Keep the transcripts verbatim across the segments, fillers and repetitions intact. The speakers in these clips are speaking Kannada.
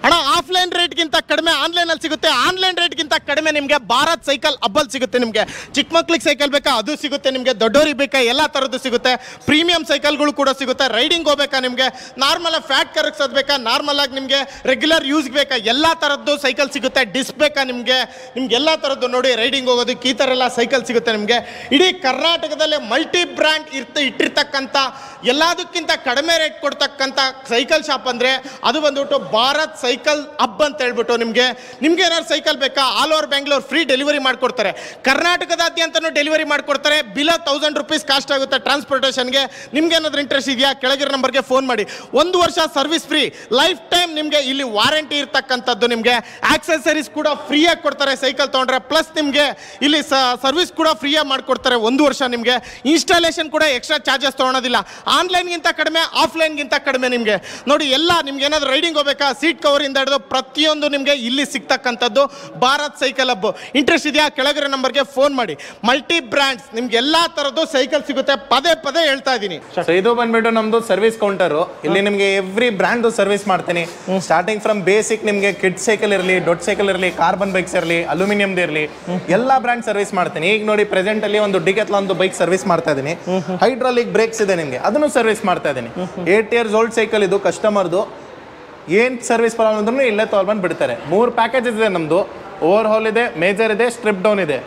ಅಣ್ಣ ಆಫ್ಲೈನ್ ರೇಟ್ಗಿಂತ ಕಡಿಮೆ ಆನ್ಲೈನಲ್ಲಿ ಸಿಗುತ್ತೆ, ಆನ್ಲೈನ್ ರೇಟ್ಗಿಂತ ಕಡಿಮೆ ನಿಮಗೆ ಭಾರತ್ ಸೈಕಲ್ ಹಬ್ಬಲ್ಲಿ ಸಿಗುತ್ತೆ. ನಿಮಗೆ ಚಿಕ್ಕ ಮಕ್ಳಿಗೆ ಸೈಕಲ್ ಬೇಕಾ ಅದು ಸಿಗುತ್ತೆ, ನಿಮಗೆ ದೊಡ್ಡವ್ರಿಗೆ ಬೇಕಾ ಎಲ್ಲ ಥರದ್ದು ಸಿಗುತ್ತೆ. ಪ್ರೀಮಿಯಂ ಸೈಕಲ್ಗಳು ಕೂಡ ಸಿಗುತ್ತೆ. ರೈಡಿಂಗ್ ಹೋಗ್ಬೇಕಾ ನಿಮಗೆ, ನಾರ್ಮಲ್ ಫ್ಯಾಟ್ ಕರಗಿಸೋದು ಬೇಕಾ, ನಾರ್ಮಲ್ ಆಗಿ ನಿಮಗೆ ರೆಗ್ಯುಲರ್ ಯೂಸ್ಗೆ ಬೇಕಾ ಎಲ್ಲ ಥರದ್ದು ಸೈಕಲ್ ಸಿಗುತ್ತೆ. ಡಿಸ್ಕ್ ಬೇಕಾ ನಿಮಗೆ, ನಿಮ್ಗೆ ಎಲ್ಲ ಥರದ್ದು ನೋಡಿ ರೈಡಿಂಗ್ ಹೋಗೋದಕ್ಕೆ ಈ ಥರ ಎಲ್ಲ ಸೈಕಲ್ ಸಿಗುತ್ತೆ ನಿಮಗೆ. ಇಡೀ ಕರ್ನಾಟಕದಲ್ಲೇ ಮಲ್ಟಿ ಬ್ರ್ಯಾಂಡ್ ಇರ್ತ ಇಟ್ಟಿರ್ತಕ್ಕಂಥ ಎಲ್ಲದಕ್ಕಿಂತ ಕಡಿಮೆ ರೇಟ್ ಕೊಡ್ತಕ್ಕಂಥ ಸೈಕಲ್ ಶಾಪ್ ಅಂದರೆ ಅದು ಬಂದ್ಬಿಟ್ಟು ಭಾರತ್ ಸೈಕಲ್ ಹಬ್ ಅಂತ ಹೇಳ್ಬಿಟ್ಟು. ನಿಮಗೆ ನಿಮ್ಗೆ ಏನಾದ್ರು ಸೈಕಲ್ ಬೇಕಾ all over Bengaluru free delivery ಮಾಡಿಕೊಡ್ತಾರೆ. ಕರ್ನಾಟಕದಾದ್ಯಂತನೂ ಡೆಲಿವರಿ ಮಾಡಿಕೊಡ್ತಾರೆ. ಬಿಲೋ ತೌಸಂಡ್ ರುಪೀಸ್ ಕಾಸ್ಟ್ ಆಗುತ್ತೆ ಟ್ರಾನ್ಸ್ಪೋರ್ಟೇಷನ್ಗೆ. ನಿಮ್ಗೆ ಏನಾದರೂ ಇಂಟ್ರೆಸ್ಟ್ ಇದೆಯಾ ಕೆಳಗಿರೋ ನಂಬರ್ಗೆ ಫೋನ್ ಮಾಡಿ. ಒಂದು ವರ್ಷ ಸರ್ವಿಸ್ ಫ್ರೀ, ಲೈಫ್ ಟೈಮ್ ನಿಮಗೆ ಇಲ್ಲಿ ವಾರಂಟಿ ಇರ್ತಕ್ಕಂಥದ್ದು. ನಿಮಗೆ ಆಕ್ಸೆಸರೀಸ್ ಕೂಡ ಫ್ರೀಯಾಗಿ ಕೊಡ್ತಾರೆ ಸೈಕಲ್ ತೊಗೊಂಡ್ರೆ. ಪ್ಲಸ್ ನಿಮಗೆ ಇಲ್ಲಿ ಸರ್ವಿಸ್ ಕೂಡ ಫ್ರೀಯಾಗಿ ಮಾಡಿಕೊಡ್ತಾರೆ ಒಂದು ವರ್ಷ. ನಿಮಗೆ ಇನ್ಸ್ಟಾಲೇಷನ್ ಕೂಡ ಎಕ್ಸ್ಟ್ರಾ ಚಾರ್ಜಸ್ ತೊಗೊಳೋದಿಲ್ಲ. ಆನ್ಲೈನ್ಗಿಂತ ಕಡಿಮೆ, ಆಫ್ಲೈನ್ಗಿಂತ ಕಡಿಮೆ. ನಿಮಗೆ ನೋಡಿ ಎಲ್ಲ ನಿಮ್ಗೆ ಏನಾದರೂ ರೈಡಿಂಗ್ ಹೋಗ್ಬೇಕಾ ಸೀಟ್ ಕವರಿಂದ ಹಿಡಿದು ಪ್ರತಿಯೊಂದು ನಿಮಗೆ ಇಲ್ಲಿ ಸಿಗ್ತಕ್ಕಂಥದ್ದು ಭಾರತ್ ಸೈಕಲ್ ಹಬ್. ಇಂಟ್ರೆಸ್ಟ್ ಇದೆಯಾ ಕೆಳಗಿರೋ ನಂಬರ್ಗೆ ಫೋನ್ ಮಾಡಿ. ಮಲ್ಟಿ ಬ್ರ್ಯಾಂಡ್ಸ್ ನಿಮ್ಗೆ ಎಲ್ಲಾ ತರದ್ದು ಸೈಕಲ್ ಸಿಗುತ್ತೆ. ಪದೇ ಪದೇ ಹೇಳ್ತಾ ಇದ್ದೀನಿ. ಇದು ಬಂದ್ಬಿಟ್ಟು ನಮ್ದು ಸರ್ವಿಸ್ ಕೌಂಟರ್. ಇಲ್ಲಿ ನಿಮಗೆ ಎವ್ರಿ ಬ್ರ್ಯಾಂಡ್ ಸರ್ವಿಸ್ ಮಾಡ್ತೀನಿ. ಸ್ಟಾರ್ಟಿಂಗ್ ಫ್ರಮ್ ಬೇಸಿಕ್ ನಿಮಗೆ ಕಿಡ್ ಸೈಕಲ್ ಇರಲಿ, ದೊಡ್ಡ ಸೈಕಲ್ ಇರಲಿ, ಕಾರ್ಬನ್ ಬೈಕ್ಸ್ ಇರಲಿ, ಅಲ್ಯೂಮಿನಿಯಂ ಇರಲಿ, ಎಲ್ಲಾ ಬ್ರ್ಯಾಂಡ್ ಸರ್ವಿಸ್ ಮಾಡ್ತೀನಿ. ಈಗ ನೋಡಿ ಪ್ರೆಸೆಂಟ್ ಅಲ್ಲಿ ಒಂದು ಡಿಕೆತ್ಲಾನ್ ಒಂದು ಬೈಕ್ ಸರ್ವಿಸ್ ಮಾಡ್ತಾ ಇದೀನಿ. ಹೈಡ್ರಾಲಿಕ್ ಬ್ರೇಕ್ಸ್ ಇದೆ ನಿಮಗೆ, ಅದನ್ನು ಸರ್ವಿಸ್ ಮಾಡ್ತಾ ಇದೀನಿ. ಏಟ್ ಇಯರ್ಸ್ ಓಲ್ಡ್ ಸೈಕಲ್ ಇದು ಕಸ್ಟಮರ್ದು. ಏನ್ ಸರ್ವಿಸ್ ಪ್ರಾಬ್ಲಮ್ ಅಂದ್ರೂ ಇಲ್ಲೇ ತೊಗೊಂಡ್ಬಂದು ಬಿಡ್ತಾರೆ. ಮೂರು ಪ್ಯಾಕೇಜಸ್ ಇದೆ ನಮ್ದು. ಓವರ್ ಹಾಲ್ ಇದೆ, ಮೇಜರ್ ಇದೆ, ಸ್ಟ್ರಿಪ್ ಡೌನ್ ಇದೆ.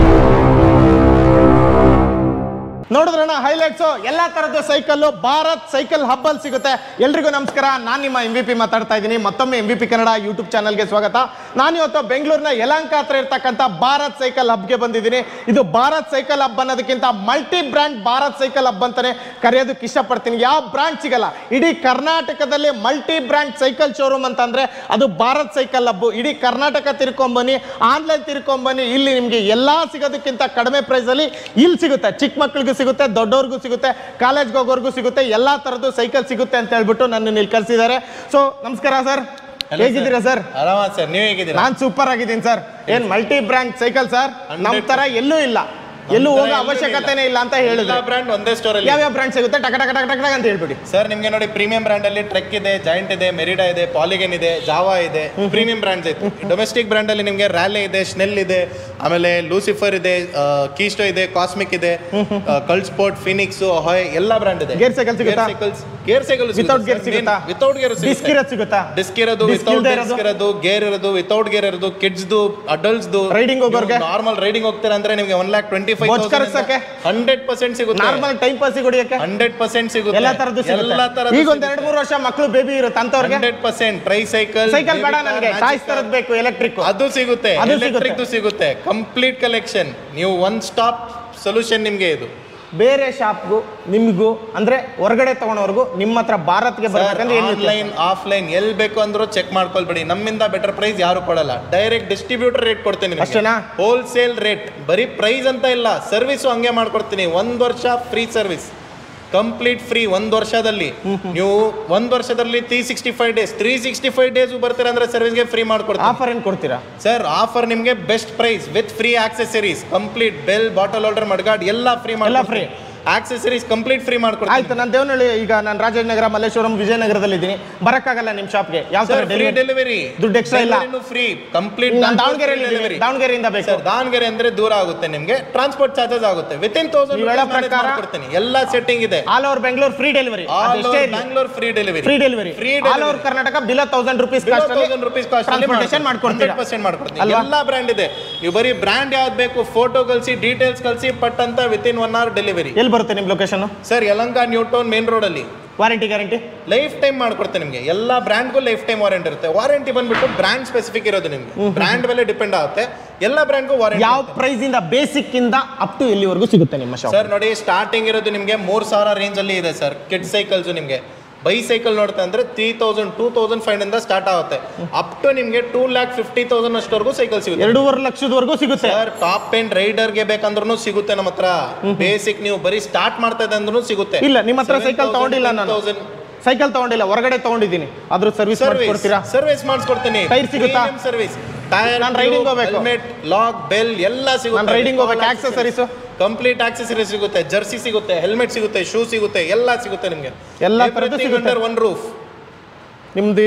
ನೋಡಿದ್ರಣ್ಣ ಹೈಲೈಟ್ಸು ಎಲ್ಲ ತರದ್ದು ಸೈಕಲ್ ಭಾರತ್ ಸೈಕಲ್ ಹಬ್ ಅಲ್ಲಿ ಸಿಗುತ್ತೆ. ಎಲ್ರಿಗೂ ನಮಸ್ಕಾರ, ನಾನು ನಿಮ್ಮ ಎಂ ವಿ ಪಿ ಮಾತಾಡ್ತಾ ಇದ್ದೀನಿ. ಮತ್ತೊಮ್ಮೆ M V P Kannada YouTube ಚಾನಲ್ಗೆ ಸ್ವಾಗತ. ನಾನು ಇವತ್ತು ಬೆಂಗಳೂರಿನ ಯಲಹಂಕ ಹತ್ರ ಇರ್ತಕ್ಕಂಥ ಭಾರತ್ ಸೈಕಲ್ ಹಬ್ಗೆ ಬಂದಿದ್ದೀನಿ. ಇದು ಭಾರತ್ ಸೈಕಲ್ ಹಬ್ ಅನ್ನೋದಕ್ಕಿಂತ multi brand Bharat cycle hub ಅಂತಾನೆ ಕರೆಯೋದಕ್ಕೆ ಇಷ್ಟಪಡ್ತೀನಿ. ಯಾವ ಬ್ರ್ಯಾಂಡ್ ಸಿಗಲ್ಲ ಇಡೀ ಕರ್ನಾಟಕದಲ್ಲಿ ಮಲ್ಟಿ ಬ್ರ್ಯಾಂಡ್ ಸೈಕಲ್ ಶೋರೂಮ್ ಅಂತಂದ್ರೆ ಅದು ಭಾರತ್ ಸೈಕಲ್ ಹಬ್. ಇಡೀ ಕರ್ನಾಟಕ ತಿರ್ಕೊಂಬನ್ನಿ, ಆನ್ಲೈನ್ ತಿರ್ಕೊಂಬನ್ನಿ, ಇಲ್ಲಿ ನಿಮಗೆ ಎಲ್ಲಾ ಸಿಗೋದಕ್ಕಿಂತ ಕಡಿಮೆ ಪ್ರೈಸ್ ಅಲ್ಲಿ ಇಲ್ಲಿ ಸಿಗುತ್ತೆ. ಚಿಕ್ಕ ಮಕ್ಕಳಿಗೂ ಸಿಗುತ್ತೆ, ದೊಡ್ಡವ್ರಿಗೂ ಸಿಗುತ್ತೆ, ಕಾಲೇಜ್ಗೆ ಹೋಗೋರ್ಗೂ ಸಿಗುತ್ತೆ, ಎಲ್ಲಾ ತರದ್ದು ಸೈಕಲ್ ಸಿಗುತ್ತೆ ಅಂತ ಹೇಳ್ಬಿಟ್ಟು ನನ್ನ ಇಲ್ಲಿ ಕಳಿಸಿದ್ದಾರೆ. ಸೊ ನಮಸ್ಕಾರ ಸರ್, ಹೇಗಿದ್ದೀರಾ ಸರ್? ಆರಾಮ ಸರ್, ನೀವು ಹೇಗಿದ್ದೀರಾ? ನಾನ್ ಸೂಪರ್ ಆಗಿದ್ದೀನಿ ಸರ್. ಏನ್ ಮಲ್ಟಿ ಬ್ರ್ಯಾಂಡ್ ಸೈಕಲ್ ಸರ್, ನಮ್ ತರ ಎಲ್ಲೂ ಇಲ್ಲ, ಎಲ್ಲೂ ಹೋಗೋ ಅವಶ್ಯಕತೆನೇ ಇಲ್ಲ ಅಂತ ಹೇಳಿದ್ರೆ. ಬ್ರ್ಯಾಂಡ್ ಒಂದೇ ಸ್ಟೋರ್ ಅಲ್ಲಿ ಯಾವ ಯಾವ ಬ್ರ್ಯಾಂಡ್ ಸಿಗುತ್ತೆ ಟಕ ಟಕ ಟಕ ಟಕ ಅಂತ ಹೇಳ್ಬಿಡಿ ಸರ್. ನಿಮ್ಗೆ ನೋಡಿ ಪ್ರೀಮಿಯಂ ಬ್ರ್ಯಾಂಡ್ ಅಲ್ಲಿ ಟ್ರೆಕ್ ಇದೆ, ಜಾಯಿಂಟ್ ಇದೆ, ಮೆರಿಡಾ ಇದೆ, ಪಾಲಿಗನ್ ಇದೆ, ಜಾವಾ ಇದೆ, ಪ್ರೀಮಿಯಂ ಬ್ರ್ಯಾಂಡ್ಸ್ ಇದೆ. ಡೊಮೆಸ್ಟಿಕ್ ಬ್ರ್ಯಾಂಡ್ ಅಲ್ಲಿ ನಿಮ್ಗೆ ರ್ಯಾಲಿ ಇದೆ, ಸ್ನೆಲ್ ಇದೆ, ಆಮೇಲೆ ಲೂಸಿಫರ್ ಇದೆ, ಕೀಸ್ಟೋ ಇದೆ, ಕಾಸ್ಮಿಕ್ ಇದೆ, ಕಲ್ಟ್ ಸ್ಪೋರ್ಟ್, ಫಿನಿಕ್ಸ್, ಹಾಯ್ ಎಲ್ಲ ಬ್ರ್ಯಾಂಡ್ ಇದೆ. ಗೇರ್ ಸೈಕಲ್ ಸಿಗುತ್ತಾ? ಗೇರ್ ಸೈಕಲ್ ವಿತೌಟ್ ಗೇರ್ ಸಿಗುತ್ತಾ? ವಿತೌಟ್ ಗೇರ್ ಡಿಸ್ಕ್ ಇರೋದು ಸಿಗುತ್ತಾ? ಡಿಸ್ಕ್ ಇರೋದು, ವಿತೌಟ್ ಡಿಸ್ಕ್ ಇರೋದು, ಗೇರ್ ಇರೋದು, ವಿತೌಟ್ ಗೇರ್ ಇರೋದು, ಕಿಡ್ಸ್ ದು, ಅಡಲ್ಟ್ಸ್ ದು. ರೈಡಿಂಗ್ ಹೋಗೋರ್ಗೆ ನಾರ್ಮಲ್ ರೈಡಿಂಗ್ ಹೋಗ್ತಾರೆ ಅಂದ್ರೆ ನಿಮ್ಗೆ one lakh twenty five hundred percent ಸಿಗುತ್ತೆ. ನಾರ್ಮಲ್ ಟೈಮ್ ಪಾಸ್ ಹೊಡಿಯಕ್ಕೆ ಹಂಡ್ರೆಡ್ ಪರ್ಸೆಂಟ್ ಸಿಗುತ್ತೆ. ಎಲ್ಲ ತರದ್ದು ಎಲ್ಲ ತರದ್ದು. ಈಗ ಒಂದ್ ಎರಡು ಮೂರು ವರ್ಷ ಮಕ್ಕಳು ಬೇಬಿ ಇರುತ್ತೆ ಅಂತವ್ರಿಗೆ hundred percent try cycle cycle ಬೇಡ ನನಗೆ, ಟಾಯ್ಸ್ ತರದ್ ಬೇಕು, ಎಲೆಕ್ಟ್ರಿಕ್ ಅದು ಸಿಗುತ್ತೆ, ಎಲೆಕ್ಟ್ರಿಕ್ ಸಿಗುತ್ತೆ. ಕಂಪ್ಲೀಟ್ ಕಲೆಕ್ಷನ್, ನೀವು ಒನ್ ಸ್ಟಾಪ್ ಸೊಲ್ಯೂಷನ್ ನಿಮ್ಗೆ ಇದು. ಬೇರೆ ಶಾಪ್ಗೂ ನಿಮ್ಗೂ ಅಂದ್ರೆ ಹೊರಗಡೆ ತಗೊಳೋರ್ಗು ನಿಮ್ಮ ಹತ್ರ ಭಾರತ್ಗೆ ಬರ್ಬೇಕಂದ್ರೆ ಆನ್ಲೈನ್ ಆಫ್ಲೈನ್ ಎಲ್ಲಿ ಬೇಕು ಅಂದ್ರೂ ಚೆಕ್ ಮಾಡ್ಕೊಳ್ಬೇಡಿ. ನಮ್ಮಿಂದ ಬೆಟರ್ ಪ್ರೈಸ್ ಯಾರು ಕೊಡಲ್ಲ. ಡೈರೆಕ್ಟ್ ಡಿಸ್ಟ್ರಿಬ್ಯೂಟರ್ ರೇಟ್ ಕೊಡ್ತೀನಿ ಅಷ್ಟೇನಾ? ಹೋಲ್ಸೇಲ್ ರೇಟ್, ಬರೀ ಪ್ರೈಸ್ ಅಂತ ಇಲ್ಲ, ಸರ್ವಿಸು ಹಂಗೆ ಮಾಡ್ಕೊಡ್ತೀನಿ. ಒಂದ್ ವರ್ಷ ಫ್ರೀ ಸರ್ವಿಸ್, ಕಂಪ್ಲೀಟ್ ಫ್ರೀ ಒಂದ್ ವರ್ಷದಲ್ಲಿ. ನೀವು ಒಂದ್ ವರ್ಷದಲ್ಲಿ three sixty five days three sixty five days ಬರ್ತೀರಾ ಅಂದ್ರೆ ಸರ್ವಿಸ್ಗೆ ಫ್ರೀ ಮಾಡ್ಕೊಡ್ತೀರಾ. ಆಫರ್ ಏನ್ ಕೊಡ್ತೀರಾ ಸರ್? ಆಫರ್ ನಿಮ್ಗೆ best price with free accessories, complete bell, bottle holder, mudguard ಎಲ್ಲ ಫ್ರೀ ಮಾಡಿ, ಫ್ರೀ ಆಕ್ಸೆಸರೀಸ್ ಕಂಪ್ಲೀಟ್ ಫ್ರೀ ಮಾಡ್ಕೊಡ್ತೀನಿ. ಆಯ್ತು, ನಾನು ದೇವನಹಳ್ಳಿ, ಈಗ ನಾನು ರಾಜನಗರ, ಮಲ್ಲೇಶ್ವರಂ, ವಿಜಯನಗರದಲ್ಲಿ ಇದ್ದೀನಿ. ಬರಕ್ಕಾಗಲ್ಲ ನಿಮ್ ಶಾಪ್ಗೆ? ಯಾವ ತರ ಡೆಲಿವರಿ? ದುಡ್ಡು ಎಕ್ಸ್ಟ್ರಾ ಇಲ್ಲ, ಫ್ರೀ ಕಂಪ್ಲೀಟ್. ದಾವಣಗೆರೆ ದಾವಣಗೆರೆಯಿಂದ ಬೇಕು. ದಾವಣಗೆರೆ ಅಂದ್ರೆ ದೂರ ಆಗುತ್ತೆ ನಿಮ್ಗೆ, ಟ್ರಾನ್ಸ್ಪೋರ್ಟ್ ಚಾರ್ಜಸ್ ಆಗುತ್ತೆ. ವಿತ್ ಇನ್ ತೌಸಂಡ್ ಪ್ರಕಾರ ಕೊಡ್ತೀನಿ. ಎಲ್ಲ ಸೆಟ್ಟಿಂಗ್ ಇದೆ. All over Bengaluru free delivery. All over Bengaluru free delivery. Free delivery free all over Karnataka below thousand rupees cost thousand rupees cost transportation ಮಾಡ್ಕೊಡ್ತೀನಿ. ಹಂಡ್ರೆಡ್ ಪರ್ಸೆಂಟ್ ಮಾಡ್ಕೊಡ್ತೀನಿ. ಎಲ್ಲ ಬ್ರ್ಯಾಂಡ್ ಇದೆ. ನೀವು ಬರೀ ಬ್ರ್ಯಾಂಡ್ ಯಾವ್ದು ಬೇಕು ಫೋಟೋ ಕಳಿಸಿ, ಡೀಟೇಲ್ಸ್ ಕಳಿಸಿ, ಪಟ್ ಅಂತ within one hour delivery. ಎಲ್ಲಿ ಬರುತ್ತೆ ನಿಮ್ location? Sir Yelahanka new town main road ಅಲ್ಲಿ. ವಾರಂಟಿ ಗ್ಯಾರಂಟಿ ಲೈಫ್ ಟೈಮ್ ಮಾಡ್ಕೊಡ್ತೇನೆ ನಿಮಗೆ. ಎಲ್ಲ ಬ್ರ್ಯಾಂಡ್ಗೂ ಲೈಫ್ ಟೈಮ್ ವಾರಂಟಿ ಇರುತ್ತೆ. ವಾರಂಟಿ ಬಂದ್ಬಿಟ್ಟು ಬ್ರ್ಯಾಂಡ್ ಸ್ಪೆಸಿಫಿಕ್ ಇರೋದು ನಿಮಗೆ, ಬ್ರ್ಯಾಂಡ್ ಮೇಲೆ ಡಿಪೆಂಡ್ ಆಗುತ್ತೆ. ಎಲ್ಲ ಬ್ರ್ಯಾಂಡ್ಗೂ ವಾರಂಟಿ. ಯಾವ ಪ್ರೈಸ್ ಇಂದ ಬೇಸಿಕ್ ಇಂದ ಅಪ್ ಟು ಎಲ್ಲಿವರೆಗೂ ಸಿಗುತ್ತೆ ನಿಮ್ಮ ಶಾಪ್? ಸರ್ ನೋಡಿ, ಸ್ಟಾರ್ಟಿಂಗ್ ಇರೋದು ನಿಮಗೆ ಮೂರ್ ಸಾವಿರ ರೇಂಜ್ ಅಲ್ಲಿ ಇದೆ ಸರ್. ಕಿಡ್ ಸೈಕಲ್ಸ್ ನಿಮಗೆ ಬೈ ಸೈಕಲ್ ನೋಡ್ತಾ ಅಂದ್ರೆ three thousand two thousand five ಇಂದ ಸ್ಟಾರ್ಟ್ ಆಗುತ್ತೆ. ಅಪ್ ಟು ನಿಮಗೆ ಟೂ ಲ್ಯಾಕ್ ಫಿಫ್ಟಿ ತೌಸಂಡ್ ಅಷ್ಟವರೆಗೂ ಸೈಕಲ್ ಸಿಗುತ್ತೆ. ಎರಡೂವರೆ ಲಕ್ಷದವರೆಗೂ ಸಿಗುತ್ತೆ ಸರ್. ಟಾಪ್ ಎಂಡ್ ರೈಡರ್ಗೆ ಬೇಕಂದ್ರೂ ಸಿಗುತ್ತೆ ನಮ್ಮ ಹತ್ರ. ಬೇಸಿಕ್ ನೀವು ಬರೀ ಸ್ಟಾರ್ಟ್ ಮಾಡ್ತಾ ಇದೆ ಅಂದ್ರೂ ಸಿಗುತ್ತೆ. ಇಲ್ಲ, ನಿಮ್ಮ ಹತ್ರ ಸೈಕಲ್ ತಗೊಂಡಿಲ್ಲ ನಾನು. ಸೈಕಲ್ ತಗೊಂಡಿಲ್ಲ, ಹೊರಗಡೆ ತಗೊಂಡಿದ್ದೀನಿ. ಅದ್ರ ಸರ್ವಿಸ್ ಕೊಡ್ತೀರಾ? ಸರ್ವಿಸ್ ಮಾಡಿಸ್ಕೊಡ್ತೀನಿ. ಟೈರ್ ಸಿಗುತ್ತಾ? ಸರ್ವಿಸ್, ಟೈರ್, ನಾನು ರೈಡಿಂಗ್ ಹೋಗಬೇಕು, ಹೆಲ್ಮೆಟ್, ಲಾಕ್, ಬೆಲ್ ಎಲ್ಲ ಸಿಗುತ್ತೆ. ನಾನು ರೈಡಿಂಗ್ ಹೋಗಬೇಕು, ಆಕ್ಸೆಸರೀಸ್ ಕಂಪ್ಲೀಟ್ ಆಕ್ಸೆಸರೀಸ್ ಸಿಗುತ್ತೆ, ಜರ್ಸಿ ಸಿಗುತ್ತೆ, ಹೆಲ್ಮೆಟ್ ಸಿಗುತ್ತೆ, ಶೂ ಸಿಗುತ್ತೆ, ಎಲ್ಲ ಸಿಗುತ್ತೆ ನಿಮಗೆ. ಎಲ್ಲ ತರದ್ದು ಸಿಗುತ್ತೆ ಒನ್ ರೂಫ್. ನಿಮ್ದು ಇದು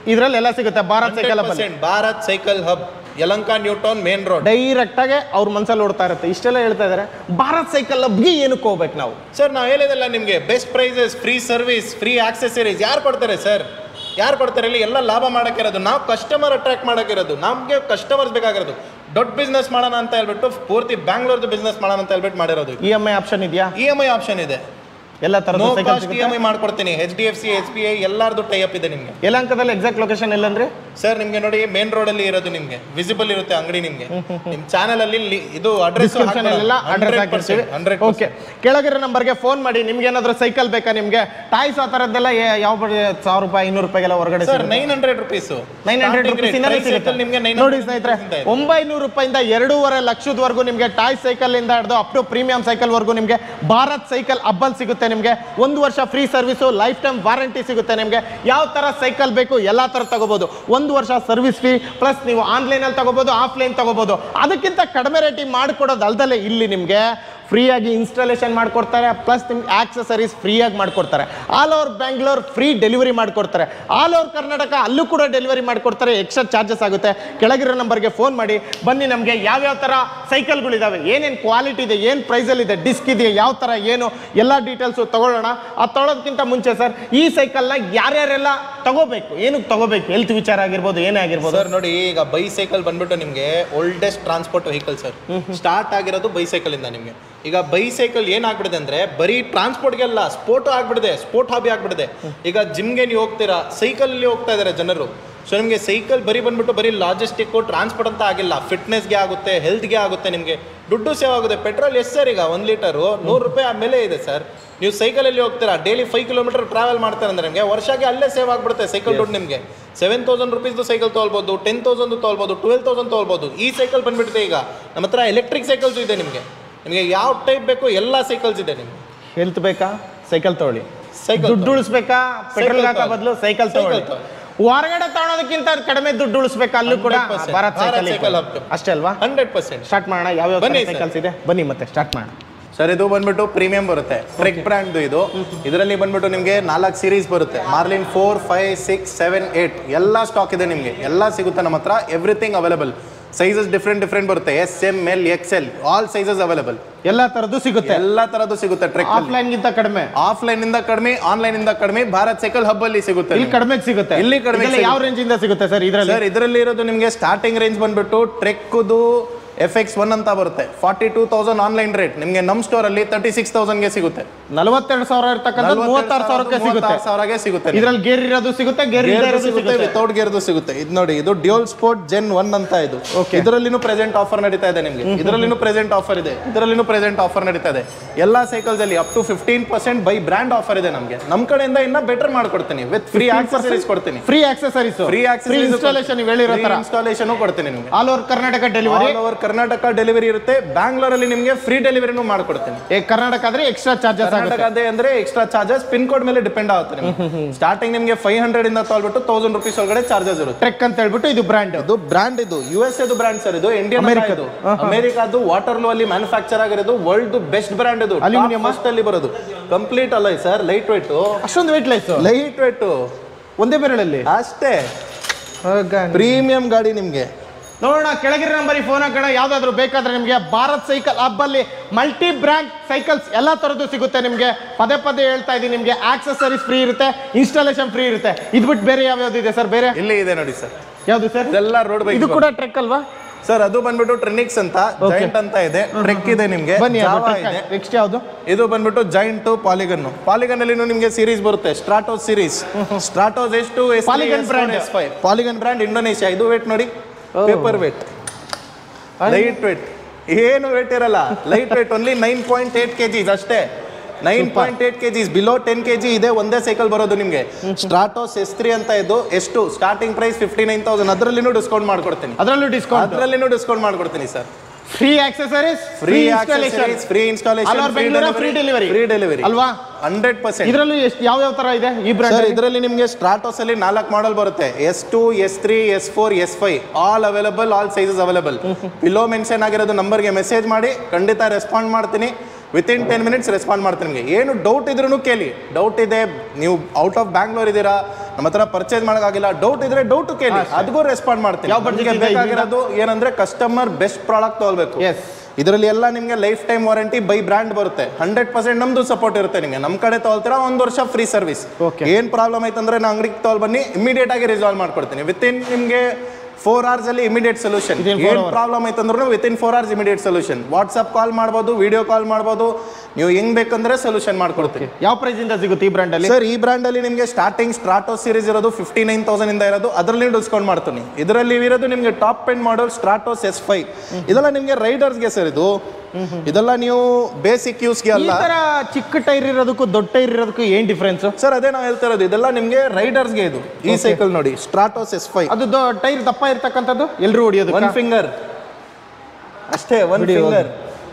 ಇದ್ರಲ್ಲಿ ಎಲ್ಲ ಸಿಗುತ್ತೆ Bharat cycle hub. Bharat cycle hub, Yelahanka new town main road. Direct ಆಗಿ ಅವ್ರ ಮನಸ್ಸಲ್ಲಿ ಓಡ್ತಾ ಇರುತ್ತೆ. ಇಷ್ಟೆಲ್ಲ ಹೇಳ್ತಾ ಇದಾರೆ, ಭಾರತ್ ಸೈಕಲ್ ಹಬ್ಗೆ ಏನಕ್ಕೆ ಹೋಗ್ಬೇಕು ನಾವು? ಸರ್ ನಾವು ಹೇಳಿದಲ್ಲ ನಿಮಗೆ, best prices, free service, free accessories ಯಾರು ಕೊಡ್ತಾರೆ ಸರ್? ಯಾರು ಕೊಡ್ತಾರೆ ಇಲ್ಲಿ? ಎಲ್ಲ ಲಾಭ ಮಾಡೋಕ್ಕಿರೋದು, ನಾವು ಕಸ್ಟಮರ್ ಅಟ್ರಾಕ್ಟ್ ಮಾಡೋಕ್ಕಿರೋದು, ನಮಗೆ ಕಸ್ಟಮರ್ಸ್ ಬೇಕಾಗಿರೋದು. ದೊಡ್ಡ ಬಿಸ್ನೆಸ್ ಮಾಡೋಣ ಅಂತ ಹೇಳ್ಬಿಟ್ಟು ಪೂರ್ತಿ ಬ್ಯಾಂಗ್ಳೂರ್ದು ಬಿಸ್ನೆಸ್ ಮಾಡೋಣ ಅಂತ ಹೇಳ್ಬಿಟ್ಟು ಮಾಡಿರೋದು. ಇ ಎಮ್ ಐ ಆಪ್ಷನ್ ಇದೆಯಾ? ಇ ಎಮ್ ಐ ಆಪ್ಷನ್ ಇದೆ, ಎಲ್ಲ ತರದ ಇ ಎಮ್ ಐ ಮಾಡ್ಕೊಡ್ತೀನಿ. H D F C, S B I ಎಲ್ಲಾರ್ದು ಟೈ ಅಪ್ ಇದೆ ನಿಮಗೆ. ಯಲಹಂಕದಲ್ಲಿ ಎಕ್ಸಾಕ್ಟ್ ಲೊಕೇಶನ್ ಎಲ್ಲಂದ್ರೆ ಸರ್ ನಿಮ್ಗೆ ನೋಡಿ, ಮೇನ್ ರೋಡ್ ಅಲ್ಲಿ ಇರೋದು, ನಿಮ್ಗೆ ವಿಸಿಬಲ್ ಇರುತ್ತೆ ಅಂಗಡಿ. ನಿಮ್ಗೆ ನಿಮ್ ಚಾನಲ್ ಅಲ್ಲಿ ಇದು ಅಡ್ರೆಸ್ ಓಕೆ. ಕೆಳಗಿರೋ ನಂಬರ್ಗೆ ಫೋನ್ ಮಾಡಿ. ನಿಮ್ಗೆ ಏನಾದ್ರು ಸೈಕಲ್ ಬೇಕಾ? ನಿಮ್ಗೆ ಟಾಯ್ಸ್ ಆ ತರದ್ದೆಲ್ಲ ಯಾವ ಸಾವಿರ ರೂಪಾಯಿ ಇನ್ನೂರು ರೂಪಾಯಿಗೆಲ್ಲ ಹೊರಗಡೆ sir nine hundred rupees nine hundred rupees ನಿಮ್ಗೆ. ನೋಡಿ ಸ್ನೇಹಿತರೆ, ಒಂಬೈನೂರು ರೂಪಾಯಿಂದ ಎರಡೂವರೆ ಲಕ್ಷದವರೆಗೂ ನಿಮ್ಗೆ ಟಾಯ್ ಸೈಕಲ್ ಇಂದ ಹಿಡಿದು ಅಪ್ ಟು ಪ್ರೀಮಿಯಂ ಸೈಕಲ್ ವರೆಗೂ ನಿಮ್ಗೆ ಭಾರತ್ ಸೈಕಲ್ ಹಬ್ಬಲ್ ಸಿಗುತ್ತೆ. ನಿಮ್ಗೆ ಒಂದು ವರ್ಷ free service, life time warranty ಸಿಗುತ್ತೆ. ನಿಮ್ಗೆ ಯಾವ ತರ ಸೈಕಲ್ ಬೇಕು ಎಲ್ಲಾ ತರ ತಗೋಬಹುದು. ಒಂದು ವರ್ಷ ಸರ್ವಿಸ್ ಫ್ರೀ, ಪ್ಲಸ್ ನೀವು ಆನ್ಲೈನ್ ಅಲ್ಲಿ ತಗೋಬಹುದು, ಆಫ್ಲೈನ್ ತಗೋಬಹುದು. ಅದಕ್ಕಿಂತ ಕಡಿಮೆ ರೇಟಿಗೆ ಮಾಡ್ಕೊಡೋದು ಅಲ್ದಲ್ಲೇ ಇಲ್ಲಿ ನಿಮ್ಗೆ ಫ್ರೀಯಾಗಿ ಇನ್ಸ್ಟಾಲೇಷನ್ ಮಾಡ್ಕೊಡ್ತಾರೆ, ಪ್ಲಸ್ ನಿಮ್ಗೆ ಆಕ್ಸೆಸರೀಸ್ ಫ್ರೀಯಾಗಿ ಮಾಡ್ಕೊಡ್ತಾರೆ. All over Bangalore free delivery ಮಾಡ್ಕೊಡ್ತಾರೆ. ಆಲ್ ಓವರ್ ಕರ್ನಾಟಕ ಅಲ್ಲೂ ಕೂಡ ಡೆಲಿವರಿ ಮಾಡ್ಕೊಡ್ತಾರೆ. ಎಕ್ಸ್ಟ್ರಾ ಚಾರ್ಜಸ್ ಆಗುತ್ತೆ. ಕೆಳಗಿರೋ ನಂಬರ್ಗೆ ಫೋನ್ ಮಾಡಿ ಬನ್ನಿ. ನಮಗೆ ಯಾವ್ಯಾವ ಥರ ಸೈಕಲ್ಗಳಿದ್ದಾವೆ, ಏನೇನು ಕ್ವಾಲಿಟಿ ಇದೆ, ಏನು ಪ್ರೈಸಲ್ಲಿ ಇದೆ, ಡಿಸ್ಕ್ ಇದೆಯಾ, ಯಾವ ಥರ ಏನು ಎಲ್ಲ ಡೀಟೇಲ್ಸು ತಗೊಳ್ಳೋಣ. ಅದು ತೊಗೊಳೋದಕ್ಕಿಂತ ಮುಂಚೆ ಸರ್, ಈ ಸೈಕಲ್ನ ಯಾರ್ಯಾರೆಲ್ಲ ತಗೋಬೇಕು, ಏನಕ್ಕೆ ತಗೋಬೇಕು, ಹೆಲ್ತ್ ವಿಚಾರ ಆಗಿರ್ಬೋದು, ಏನೇ ಆಗಿರ್ಬೋದು. ಸರ್ ನೋಡಿ, ಈಗ ಬೈಸೈಕಲ್ ಬಂದ್ಬಿಟ್ಟು ನಿಮಗೆ oldest transport vehicle sir. Start ಆಗಿರೋದು ಬೈಸೈಕಲ್ ಇಂದ. ನಿಮಗೆ ಈಗ ಬೈಸೈಕಲ್ ಏನಾಗ್ಬಿಡಿದೆ ಅಂದ್ರೆ ಬರೀ ಟ್ರಾನ್ಸ್ಪೋರ್ಟ್ಗೆಲ್ಲ ಸ್ಪೋರ್ಟ್ ಆಗ್ಬಿಡಿದೆ, ಸ್ಪೋರ್ಟ್ ಹಾಬಿ ಆಗ್ಬಿಡಿದೆ. ಈಗ ಜಿಮ್ಗೆ ನೀವು ಹೋಗ್ತೀರಾ, ಸೈಕಲಲ್ಲಿ ಹೋಗ್ತಾ ಇದ್ದಾರೆ ಜನರು. ಸೊ ನಿಮಗೆ ಸೈಕಲ್ ಬರೀ ಬಂದ್ಬಿಟ್ಟು ಬರೀ ಲಾಜಿಸ್ಟಿಕ್ಕು ಟ್ರಾನ್ಸ್ಪೋರ್ಟ್ ಅಂತ ಆಗಿಲ್ಲ, ಫಿಟ್ನೆಸ್ಗೆ ಆಗುತ್ತೆ, ಹೆಲ್ತ್ಗೆ ಆಗುತ್ತೆ, ನಿಮಗೆ ದುಡ್ಡು ಸೇವ್ ಆಗುತ್ತೆ. ಪೆಟ್ರೋಲ್ ಎಷ್ಟು ಸರ್ ಈಗ ಒಂದು ಲೀಟರು ನೂರು ರೂಪಾಯಿ ಆಮೇಲೆ ಇದೆ ಸರ್. ನೀವು ಸೈಕಲಲ್ಲಿ ಹೋಗ್ತೀರಾ, ಡೈಲಿ ಫೈವ್ ಕಿಲೋಮೀಟರ್ ಟ್ರಾವೆಲ್ ಮಾಡ್ತಾರೆ ಅಂದರೆ ನಿಮಗೆ ವರ್ಷಕ್ಕೆ ಅಲ್ಲೇ ಸೇವ್ ಆಗಿಬಿಡುತ್ತೆ ಸೈಕಲ್ ದುಡ್ಡು. ನಿಮಗೆ ಸೆವೆನ್ ತೌಸಂಡ್ ರುಪೀಸ್ದು ಸೈಕಲ್ ತೊಗೊಳ್ಬೋದು, ಟೆನ್ ತೌಸಂಡ್ ತೊಗೊಳ್ಬೋದು, ಟ್ವೆಲ್ ತೌಸಂಡ್ ತೊಗೊಳ್ಬೋದು. ಈ ಸೈಕಲ್ ಬಂದ್ಬಿಟ್ಟಿದೆ. ಈಗ ನಮ್ಮ ಹತ್ರ ಎಲೆಕ್ಟ್ರಿಕ್ ಸೈಕಲ್ಸು ಇದೆ. ನಿಮಗೆ ನಿಮಗೆ ಯಾವ ಟೈಪ್ ಬೇಕು ಎಲ್ಲ ಸೈಕಲ್ಸ್ ಇದೆ. ನಿಮಗೆ ಹೆಲ್ತ್ ಬೇಕಾ, ಸೈಕಲ್ ತಗೊಳ್ಳಿ. ಸೈಕಲ್ ದುಡ್ಡು ಉಳಿಸ್ಬೇಕಾ, ಪೆಟ್ರೋಲ್ ಹಾಕೋ ಬದಲು ಸೈಕಲ್ ತಗೊಳ್ಳಿ. ಹೊರಗಡೆ ತಗೊಳೋದಕ್ಕಿಂತ ಕಡಿಮೆ ದುಡ್ಡು ಉಳಿಸ್ಬೇಕು, ಅಲ್ಲೂ ಕೂಡ ಭಾರತ್ ಸೈಕಲ್ ಅಷ್ಟೇ ಅಲ್ವಾ? Hundred percent. ಸ್ಟಾರ್ಟ್ ಮಾಡೋಣ. ಯಾವ್ಯಾವ ಸೈಕಲ್ಸ್ ಇದೆ ಬನ್ನಿ ಮತ್ತೆ ಸ್ಟಾರ್ಟ್ ಮಾಡೋಣ. ಸರ್ ಇದು ಬಂದ್ಬಿಟ್ಟು ಪ್ರೀಮಿಯಂ ಬರುತ್ತೆ, ಟ್ರೆಕ್ ಬ್ರ್ಯಾಂಡ್ ಇದು. ಇದರಲ್ಲಿ ಬಂದ್ಬಿಟ್ಟು ನಿಮಗೆ ನಾಲ್ಕು ಸೀರೀಸ್ ಬರುತ್ತೆ. Marlin four, five, six, seven, eight ಎಲ್ಲ ಸ್ಟಾಕ್ ಇದೆ. ನಿಮಗೆ ಎಲ್ಲ ಸಿಗುತ್ತೆ ನಮ್ಮ ಹತ್ರ. Everything available. Sizes different different ಬರುತ್ತೆ. S, M, L, X L all sizes available. ಎಲ್ಲ ತರದ್ದು ಸಿಗುತ್ತೆ. ಎಲ್ಲ ತರದ್ದು ಸಿಗುತ್ತೆ. ಟ್ರೆಕ್ ಆಫ್ಲೈನ್ ಗಿಂತ ಕಡಿಮೆ, ಆಫ್ಲೈನ್ ಇಂದ ಕಡಿಮೆ, ಆನ್ಲೈನ್ ಇಂದ ಕಡಿಮೆ ಭಾರತ್ ಸೈಕಲ್ ಹಬ್ ಅಲ್ಲಿ ಸಿಗುತ್ತೆ. ಇಲ್ಲಿ ಕಡಿಮೆ ಸಿಗುತ್ತೆ. ಇಲ್ಲಿ ಕಡಿಮೆ. ಯಾವ ರೇಂಜ್ ಇಂದ ಸಿಗುತ್ತೆ ಸರ್ ಇದರಲ್ಲಿ? ಸರ್ ಇದರಲ್ಲಿ ಇರೋದು ನಿಮಗೆ ಸ್ಟಾರ್ಟಿಂಗ್ ರೇಂಜ್ ಬಂದ್ಬಿಟ್ಟು ಟ್ರೆಕ್ದು ಎಫ್ ಎಕ್ಸ್ ಒನ್ ಅಂತ ಬರುತ್ತೆ. Forty two thousand online rate. ನಿಮಗೆ ನಮ್ಮ ಸ್ಟೋರ್ ಅಲ್ಲಿ ತರ್ಟಿ ಸಿಕ್ಸ್ ತೌಸಂಡ್ಗೆ ಸಿಗುತ್ತೆ. ನಲವತ್ತೆರಡು ಸಾವಿರ ಇರ್ತಕ್ಕಂಥ ಮೂವತ್ತಾರು ಸಾವಿರಕ್ಕೆ ಸಿಗುತ್ತೆ. ಸಾವಿರಗೆ ಸಿಗುತ್ತೆ. ಇದರಲ್ಲಿ ಗೇರ್ ಇರೋದು ಸಿಗುತ್ತೆ, ಗೇರ್ ಸಿಗುತ್ತೆ, ವಿತೌಟ್ ಗೇರ್ದು ಸಿಗುತ್ತೆ. ಇದು ನೋಡಿ, ಇದು ಡ್ಯೂಲ್ ಸ್ಪೋರ್ಟ್ ಜೆನ್ ಒನ್ ಅಂತ. ಇದು ಇದರಲ್ಲಿನೂ ಪ್ರೆಸೆಂಟ್ ಆಫರ್ ನಡೀತಾ ಇದೆ. ನಿಮಗೆ ಇದರಲ್ಲಿನೂ ಪ್ರೆಸೆಂಟ್ ಆಫರ್ ಇದೆ, ಇದರಲ್ಲಿನೂ ಪ್ರೆಸೆಂಟ್ ಆಫರ್ ನಡೀತಾ ಇದೆ. ಎಲ್ಲಾ ಸೈಕಲ್ಸ್ ಅಲ್ಲಿ up to fifteen percent by brand offer ಇದೆ. ನಮಗೆ ನಮ್ಮ ಕಡೆಯಿಂದ ಇನ್ನ ಬೆಟರ್ ಮಾಡ್ಕೊಡ್ತೀನಿ ವಿತ್ ಫ್ರೀ ಆಕ್ಸೆಸರೀಸ್ ಕೊಡ್ತೀನಿ. Free accessories, free accessories, installation ಹೇಳಿರೋ ತರ ಇನ್ಸ್ಟಾಲೇಷನ್ ಕೊಡ್ತೀನಿ ನಿಮಗೆ. All over Karnataka delivery, all over Karnataka delivery ಇರುತ್ತೆ. ಬ್ಯಾಂಗ್ಳೂರಲ್ಲಿ ನಿಮಗೆ ಫ್ರೀ ಡೆಲಿವರಿನೂ ಮಾಡ್ಕೊಡ್ತೀನಿ. ಕರ್ನಾಟಕ ಆದ್ರೆ ಎಕ್ಸ್ಟ್ರಾ ಚಾರ್ಜಸ್ ಕರ್ನಾಟಕ ಅದೇ ಅಂದ್ರೆ ಎಕ್ಸ್ಟ್ರಾ ಚಾರ್ಜಸ್ ಪಿನ್ ಕೋಡ್ ಮೇಲೆ ಡಿಪೆಂಡ್ ಆಗುತ್ತೆ. ಸ್ಟಾರ್ಟಿಂಗ್ ನಿಮಗೆ ಫೈವ್ ಹಂಡ್ರೆಡ್ ಇಂದ ತೊಗೊಳ್ಬಿಟ್ಟು ತೌಸಂಡ್ ರುಪೀಸ್ ಒಳಗಡೆ ಚಾರ್ಜಸ್ ಇರುತ್ತೆ. ಟ್ರೆಕ್ ಅಂತ ಹೇಳ್ಬಿಟ್ಟು ಇದು ಬ್ರ್ಯಾಂಡ್. ಇದು ಬ್ರ್ಯಾಂಡ್, ಇದು ಯು ಎಸ್ ಎದು ಬ್ರ್ಯಾಂಡ್ ಸರ್. ಇದು ಇಂಡಿಯನ್ ಅಮೆರಿಕದು ಅಮೆರಿಕಾದು ವಾಟರ್ಲೂ ಅಲ್ಲಿ ಮ್ಯಾನುಫ್ಯಾಕ್ಚರ್ ಆಗಿರೋದು. ವರ್ಲ್ಡ್ ಬೆಸ್ಟ್ ಬ್ರ್ಯಾಂಡ್ ಇದು. ಅಲ್ಯೂಮಿನಿಯಂ ಅಲ್ಲಿ ಬರೋದು. ಕಂಪ್ಲೀಟ್ ಅಲ್ಲ ಸರ್, ಲೈಟ್ ವೇಟ್. ಅಷ್ಟೊಂದು ವೇಟ್ ಲೆಸ್, ಲೈಟ್ ವೇಟ್, ಒಂದೇ ಬೆರಳಲ್ಲಿ ಅಷ್ಟೇ. ಪ್ರೀಮಿಯಂ ಗಾಡಿ ನಿಮ್ಗೆ. ನೋಡೋಣ, ಕೆಳಗಿರೋ ನಂಬರಿಗೆ ಫೋನ್ ಹಾಕೋಣ. ಯಾವ್ದಾದ್ರು ಬೇಕಾದ್ರೆ ನಿಮಗೆ ಭಾರತ್ ಸೈಕಲ್ ಹಬ್ ಅಲ್ಲಿ ಮಲ್ಟಿ ಬ್ರ್ಯಾಂಡ್ ಸೈಕಲ್ಸ್ ಎಲ್ಲ ತರದ್ದು ಸಿಗುತ್ತೆ. ನಿಮಗೆ ಪದೇ ಪದೇ ಹೇಳ್ತಾ ಇದೀನಿ, ನಿಮಗೆ ಆಕ್ಸೆಸರೀಸ್ ಫ್ರೀ ಇರುತ್ತೆ, ಇನ್ಸ್ಟಾಲೇಷನ್ ಫ್ರೀ ಇರುತ್ತೆ. ಇದು ಬಿಟ್ಟು ಬೇರೆ ಯಾವ್ಯಾವ್ದು ಇದೆ ಸರ್? ಬೇರೆ ಇಲ್ಲಿ ಇದೆ ನೋಡಿ ಸರ್. ಯಾವ್ದು ಸರ್? ಎಲ್ಲ ರೋಡ್ ಬೈಕ್. ಇದು ಕೂಡ ಟ್ರೆಕ್ ಅಲ್ವಾ ಸರ್? ಅದು ಬಂದ್ಬಿಟ್ಟು ಟ್ರೆನಿಕ್ಸ್ ಅಂತ, ಜೈಂಟ್ ಅಂತ ಇದೆ. ಟ್ರೆಕ್ ಇದೆ ನಿಮಗೆ. ನೆಕ್ಸ್ಟ್ ಯಾವುದು? ಇದು ಬಂದ್ಬಿಟ್ಟು ಜೈಂಟ್ ಪಾಲಿಗನ್. ಪಾಲಿಗನ್ ಅಲ್ಲಿ ನಿಮಗೆ ಸೀರೀಸ್ ಬರುತ್ತೆ. ಸ್ಟ್ರಾಟೋಸ್ ಸೀರೀಸ್. ಸ್ಟ್ರಾಟೋಸ್ ಎಷ್ಟು? Polygon brand. S five Polygon brand, Indonesia. ಇದು ವೇಟ್ ನೋಡಿ, ಪೇಪರ್ ವೇಟ್, ಲೈಟ್ ವೇಟ್, ಏನು ವೇಟ್ ಇರಲ್ಲ. Light weight only nine point eight KGs ಅಷ್ಟೇ. Nine point eight KGs, below ten KG ಇದೆ ಒಂದೇ ಸೈಕಲ್ ಬರೋದು ನಿಮಗೆ. ಸ್ಟ್ರಾಟೋಸ್ ಎಸ್ ತ್ರೀ ಅಂತ ಇದು. ಎಷ್ಟು starting price? Fifty nine thousand. ಅದರಲ್ಲಿನೂ ಡಿಸ್ಕೌಂಟ್ ಮಾಡ್ಕೊಡ್ತೀನಿ. ಅದರಲ್ಲೂ ಡಿಸ್ಕೌಂಟ್ ಅದರಲ್ಲಿನೂ ಡಿಸ್ಕೌಂಟ್ ಮಾಡ್ಕೊಡ್ತೀನಿ sir. Free accessories, free accessories, free installation, free delivery. Free delivery ಅಲ್ವಾ? Hundred percent. ಇದರಲ್ಲೂ ಎಷ್ಟು ಯಾವ ಯಾವ ತರ ಇದೆ ಈ ಬ್ರ್ಯಾಂಡ್? ಇದರಲ್ಲಿ ನಿಮಗೆ ಸ್ಟ್ರಾಟೋಸ್ ಅಲ್ಲಿ ನಾಲ್ಕು ಮಾಡೆಲ್ ಬರುತ್ತೆ. S two, S three, S four, S five all available, all sizes available. Below mention ಆಗಿರೋದು ನಂಬರ್ಗೆ ಮೆಸೇಜ್ ಮಾಡಿ, ಖಂಡಿತ ರೆಸ್ಪಾಂಡ್ ಮಾಡ್ತೀನಿ. ವಿತಿನ್ ಟೆನ್ ಮಿನಿಟ್ಸ್ ರೆಸ್ಪಾಂಡ್ ಮಾಡ್ತೀನಿ. ನಿಮಗೆ ಏನು ಡೌಟ್ ಇದ್ರೂ ಕೇಳಿ. ಡೌಟ್ ಇದೆ, ನೀವು ಔಟ್ ಆಫ್ ಬ್ಯಾಂಗ್ಳೂರ್ ಇದ್ದೀರಾ, ನಮ್ಮ ಹತ್ರ ಪರ್ಚೇಸ್ ಮಾಡೋಕ್ಕಾಗಿಲ್ಲ, ಡೌಟ್ ಇದ್ರೆ ಡೌಟ್ ಕೇಳಿ, ಅದಕ್ಕೂ ರೆಸ್ಪಾಂಡ್ ಮಾಡ್ತೀನಿ. ಯಾವ budget ಇದೆ ಬೇಕಾಗಿರೋದು ಏನಂದ್ರೆ ಕಸ್ಟಮರ್ ಬೆಸ್ಟ್ ಪ್ರಾಡಕ್ಟ್ ತಗೊಳ್ಬೇಕು. ಇದರಲ್ಲಿ ಎಲ್ಲ ನಿಮಗೆ life time warranty by brand ಬರುತ್ತೆ. ಹಂಡ್ರೆಡ್ ಪರ್ಸೆಂಟ್ ನಮ್ದು ಸಪೋರ್ಟ್ ಇರುತ್ತೆ. ನಿಮಗೆ ನಮ್ಮ ಕಡೆ ತಗೊಳ್ತೀರಾ ಒಂದು ವರ್ಷ ಫ್ರೀ ಸರ್ವಿಸ್. ಏನ್ ಪ್ರಾಬ್ಲಮ್ ಆಯ್ತಂದ್ರೆ ನಾ ಅಂಗಡಿಗೆ ತಗೊಳ್ ಬನ್ನಿ, ಇಮಿಡಿಯೇಟ್ ಆಗಿ ರಿಸಾಲ್ವ್ ಮಾಡ್ಕೊಡ್ತೀನಿ. ವಿತ್ ಇನ್ ನಿಮಗೆ ಫೋರ್ ಅವರ್ಸ್ ಅಲ್ಲಿ ಇಮಿಡಿಯೇಟ್ ಸೊಲ್ಯೂಷನ್. ಏನ್ ಪ್ರಾಬ್ಲಮ್ ಆಯ್ತಂದ್ರೂ within four hours immediate solution. WhatsApp call ಮಾಡ್ಬೋದು, ವಿಡಿಯೋ ಕಾಲ್ ಮಾಡ್ಬೋದು, ನೀವು ಹೆಂಗ್ ಬೇಕಂದ್ರೆ ಸೊಲ್ಯೂಷನ್ ಮಾಡ್ಕೊಡ್ತೀವಿ. ಯಾವ ಪ್ರೈಸ್ ಇಂದ ಸಿಗುತ್ತೆ ಈ ಬ್ರ್ಯಾಂಡ್ ಅಲ್ಲಿ ಸರ್? ಈ ಬ್ರ್ಯಾಂಡ್ ಅಲ್ಲಿ ನಿಮಗೆ ಸ್ಟಾರ್ಟಿಂಗ್ ಸ್ಟ್ರಾಟೋ ಸೀರೀಸ್ ಇರೋದು ಫಿಫ್ಟಿ ನೈನ್ ತೌಸಂಡ್ ಇಂದ ಇರೋದು, ಅದರಲ್ಲಿ ಡಿಸ್ಕೌಂಟ್ ಮಾಡ್ತೀನಿ. ಇದರಲ್ಲಿ ಇರೋದು ನಿಮಗೆ top end model Stratos S five. ಇದೆಲ್ಲ ನಿಮಗೆ ರೈಡರ್ಸ್ಗೆ ಸರ್. ಇದು ಇದೆಲ್ಲ ನೀವು ಬೇಸಿಕ್ ಯೂಸ್ಗೆ ಅಲ್ಲ. ಚಿಕ್ಕ ಟೈರ್ ಇರೋದಕ್ಕೂ ದೊಡ್ಡ ಟೈರ್ ಇರೋದಕ್ಕೂ ಏನ್ ಡಿಫ್ರೆನ್ಸ್ ಸರ್? ಅದೇ ನಾವು ಹೇಳ್ತಾ ಇರೋದು, ಇದೆಲ್ಲ ನಿಮಗೆ ರೈಡರ್ಸ್ಗೆ. ಇದು ಈ ಸೈಕಲ್ ನೋಡಿ, ಸ್ಟ್ರಾಟೋಸ್ ಎಸ್ ಫೈವ್. ಅದು ಟೈರ್ ದಪ್ಪ ಇರ್ತಕ್ಕಂಥದ್ದು, ಎಲ್ರು ಹೊಡಿಯೋದು. ಒನ್ ಫಿಂಗರ್ ಅಷ್ಟೇ, ಒನ್ ಫಿಂಗರ್.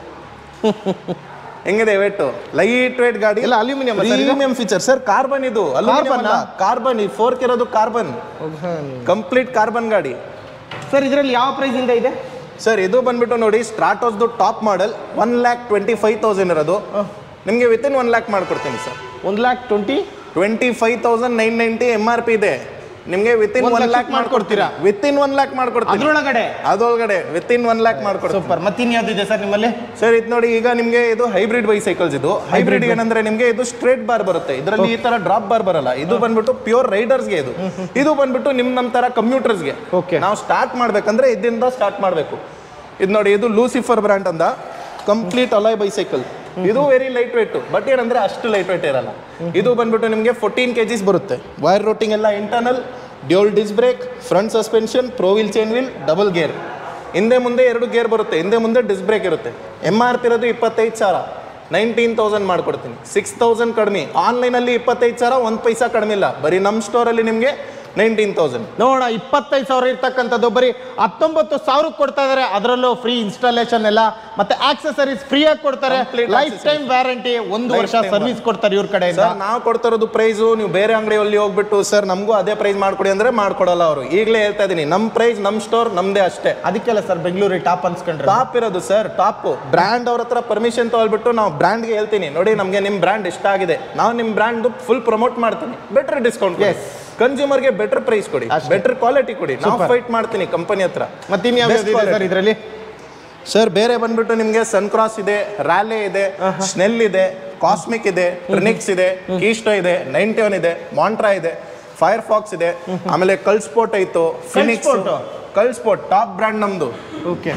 ಹೆಂಗಿದೆ ವೇಟ್? ಲೈಟ್ ವೇಟ್ ಗಾಡಿ, ಎಲ್ಲ aluminium, premium feature sir. Carbon, ಇದು ಕಾರ್ಬನ್. ಈ ಫೋರ್ಕ್ ಇರೋದು ಕಾರ್ಬನ್, ಕಂಪ್ಲೀಟ್ ಕಾರ್ಬನ್ ಗಾಡಿ ಸರ್. ಇದರಲ್ಲಿ ಯಾವ ಪ್ರೈಸ್ ಇಂದ ಇದೆ ಸರ್? ಇದು ಬಂದ್ಬಿಟ್ಟು ನೋಡಿ, ಸ್ಟ್ರಾಟೋಸ್ದು top model one lakh twenty five thousand ಇರೋದು ನಿಮಗೆ ವಿತ್ ಇನ್ ಒನ್ ಲ್ಯಾಕ್ ಮಾಡ್ಕೊಡ್ತೀನಿ sir. One lakh twenty twenty five thousand nine ninety M R P ಇದೆ. ನಿಮಗೆ ವಿತ್ ಇನ್ ಒನ್ ಲ್ಯಾಕ್ ಮಾಡ್ಕೊಡ್ತೀರಾ? ವಿತ್ ಇನ್ ಒನ್ ಲ್ಯಾಕ್ ಮಾಡ್ಕೊಡ್ತೀರಾ? ಅದ್ರೊಳಗಡೆ ಅದೊಳಗಡೆ ವಿತ್ ಇನ್ ಒನ್ ಲ್ಯಾಕ್ ಮಾಡ್ಕೊಡ್ತೀವಿ. ಸೂಪರ್. ಮತ್ತಿನ್ ಯಾವ್ದಿದೆ ಸರ್ ನಿಮ್ಮಲ್ಲಿ? ಸರ್ ಇದು ನೋಡಿ, ಈಗ ನಿಮಗೆ ಇದು ಹೈಬ್ರಿಡ್ ಬೈಸೈಕಲ್ಸ್. ಇದು ಹೈಬ್ರಿಡ್ ಏನಂದ್ರೆ ನಿಮಗೆ ಇದು ಸ್ಟ್ರೇಟ್ ಬಾರ್ ಬರುತ್ತೆ, ಇದರಲ್ಲಿ ಈ ತರ ಡ್ರಾಪ್ ಬಾರ್ ಬರಲ್ಲ. ಇದು ಬಂದ್ಬಿಟ್ಟು ಪ್ಯೂರ್ ರೈಡರ್ಸ್ಗೆ. ಇದು ಇದು ಬಂದ್ಬಿಟ್ಟು ನಿಮ್ ನಮ್ ತರ ಕಮ್ಯೂಟರ್ಸ್ಗೆ. ನಾವು ಸ್ಟಾರ್ಟ್ ಮಾಡ್ಬೇಕಂದ್ರೆ ಇದರಿಂದ ಸ್ಟಾರ್ಟ್ ಮಾಡಬೇಕು. ಇದು ನೋಡಿ, ಇದು ಲೂಸಿಫರ್ ಬ್ರ್ಯಾಂಡ್ ಅಂತ ಕಂಪ್ಲೀಟ್ ಅಲಾಯ್ ಬೈಸೈಕಲ್. ಇದು ವೆರಿ ಲೈಟ್ ವೇಟ್, ಬಟ್ ಏನಂದ್ರೆ ಅಷ್ಟು ಲೈಟ್ ವೇಟ್ ಇರಲ್ಲ. ಇದು ಬಂದ್ಬಿಟ್ಟು ನಿಮಗೆ ಫೋರ್ಟೀನ್ ಕೆಜಿಸ್ ಬರುತ್ತೆ. ವೈರ್ ರೋಟಿಂಗ್ ಎಲ್ಲ internal, dual disc brake, front suspension, pro wheel chain wheel, double gear. ಹಿಂದೆ ಮುಂದೆ ಎರಡು ಗೇರ್ ಬರುತ್ತೆ, ಹಿಂದೆ ಮುಂದೆ ಡಿಸ್ ಬ್ರೇಕ್ ಇರುತ್ತೆ. ಎಮ್ ಆರ್ ಪಿ ಇರೋದು ಇಪ್ಪತ್ತೈದು ಸಾವಿರ, ನೈನ್ಟೀನ್ ತೌಸಂಡ್ ಮಾಡ್ಕೊಡ್ತೀನಿ. ಸಿಕ್ಸ್ ತೌಸಂಡ್ ಕಡಿಮೆ. ಆನ್ಲೈನಲ್ಲಿ ಇಪ್ಪತ್ತೈದು ಸಾವಿರ, ಒಂದು ಪೈಸಾ ಕಡಿಮೆ ಇಲ್ಲ. ಬರೀ ನಮ್ಮ ಸ್ಟೋರಲ್ಲಿ ನಿಮಗೆ ನೈನ್ಟೀನ್ ತೌಸಂಡ್. ನೋಡ, ಇಪ್ಪತ್ತೈದು ಸಾವಿರ ಇರ್ತಕ್ಕಂಥದ್ದು ಬರೀ ಹತ್ತೊಂಬತ್ತು ಸಾವಿರಕ್ಕೆ ಕೊಡ್ತಾ ಇದಾರೆ. ಅದರಲ್ಲೂ ಫ್ರೀ ಇನ್ಸ್ಟಾಲೇಷನ್ ಎಲ್ಲ ಮತ್ತೆ ಆಕ್ಸೆಸರೀಸ್ ಫ್ರೀ ಆಗಿ ಕೊಡ್ತಾರೆ. ಲೈಫ್ ಟೈಮ್ ವ್ಯಾರಂಟಿ, ಒಂದು ವರ್ಷ ಸರ್ವಿಸ್ ಕೊಡ್ತಾರೆ ಇವ್ರ ಕಡೆ. ನಾವು ಕೊಡ್ತಾ ಇರೋದು ಪ್ರೈಸು. ನೀವು ಬೇರೆ ಅಂಗಡಿಯಲ್ಲಿ ಹೋಗ್ಬಿಟ್ಟು ಸರ್ ನಮಗೂ ಅದೇ ಪ್ರೈಸ್ ಮಾಡ್ಕೊಡಿ ಅಂದ್ರೆ ಮಾಡ್ಕೊಡಲ್ಲ ಅವರು. ಈಗಲೇ ಹೇಳ್ತಾ ಇದೀನಿ, ನಮ್ಮ ಪ್ರೈಸ್ ನಮ್ಮ ಸ್ಟೋರ್ ನಮ್ದೇ ಅಷ್ಟೇ. ಅದಕ್ಕೆಲ್ಲ ಸರ್ ಬೆಂಗಳೂರಿಗೆ ಟಾಪ್ ಅನ್ಸ್ಕೊಂಡ್ರೆ ಟಾಪ್ ಇರೋದು ಸರ್. ಟಾಪ್ ಬ್ರ್ಯಾಂಡ್ ಅವ್ರ ಹತ್ರ ಪರ್ಮಿಷನ್ ತಗೊಳ್ಬಿಟ್ಟು ನಾವು ಬ್ರ್ಯಾಂಡ್ಗೆ ಹೇಳ್ತೀನಿ, ನೋಡಿ ನಮಗೆ ನಿಮ್ಮ ಬ್ರ್ಯಾಂಡ್ ಇಷ್ಟ ಆಗಿದೆ, ನಾವು ನಿಮ್ಮ ಬ್ರ್ಯಾಂಡ್ ಫುಲ್ ಪ್ರಮೋಟ್ ಮಾಡ್ತೀನಿ, ಬೆಟರ್ ಡಿಸ್ಕೌಂಟ್. ಕನ್ಸ್ಯೂಮರ್ಗೆ ಬೆಟರ್ ಪ್ರೈಸ್ ಕೊಡಿ, ಬೆಟರ್ ಕ್ವಾಲಿಟಿ ಕೊಡಿ, ನಾವು ಫೈಟ್ ಮಾಡ್ತೀನಿ ಕಂಪನಿ ಹತ್ರ. ಮತ್ತೆ ಇದರಲ್ಲಿ ಸರ್ ಬೇರೆ ಬಂದ್ಬಿಟ್ಟು ನಿಮಗೆ ಸನ್ ಕ್ರಾಸ್ ಇದೆ, ರ್ಯಾಲೆ ಇದೆ, ಸ್ನೆಲ್ ಇದೆ, ಕಾಸ್ಮಿಕ್ ಇದೆ, ಟ್ರಿನಿಕ್ಸ್ ಇದೆ, ಕೀಸ್ಟೋ ಇದೆ, ನೈಂಟಿ ಒನ್ ಇದೆ, ಮಾಂಟ್ರಾ ಇದೆ, ಫೈರ್ ಫಾಕ್ಸ್ ಇದೆ, ಆಮೇಲೆ ಕಲ್ಸ್ಪೋರ್ಟ್ ಆಯ್ತು, ಫಿನಿಕ್ಸ್, ಕಲ್ಸ್ಪೋರ್ಟ್ ಟಾಪ್ ಬ್ರ್ಯಾಂಡ್ ನಮ್ದು. ಓಕೆ,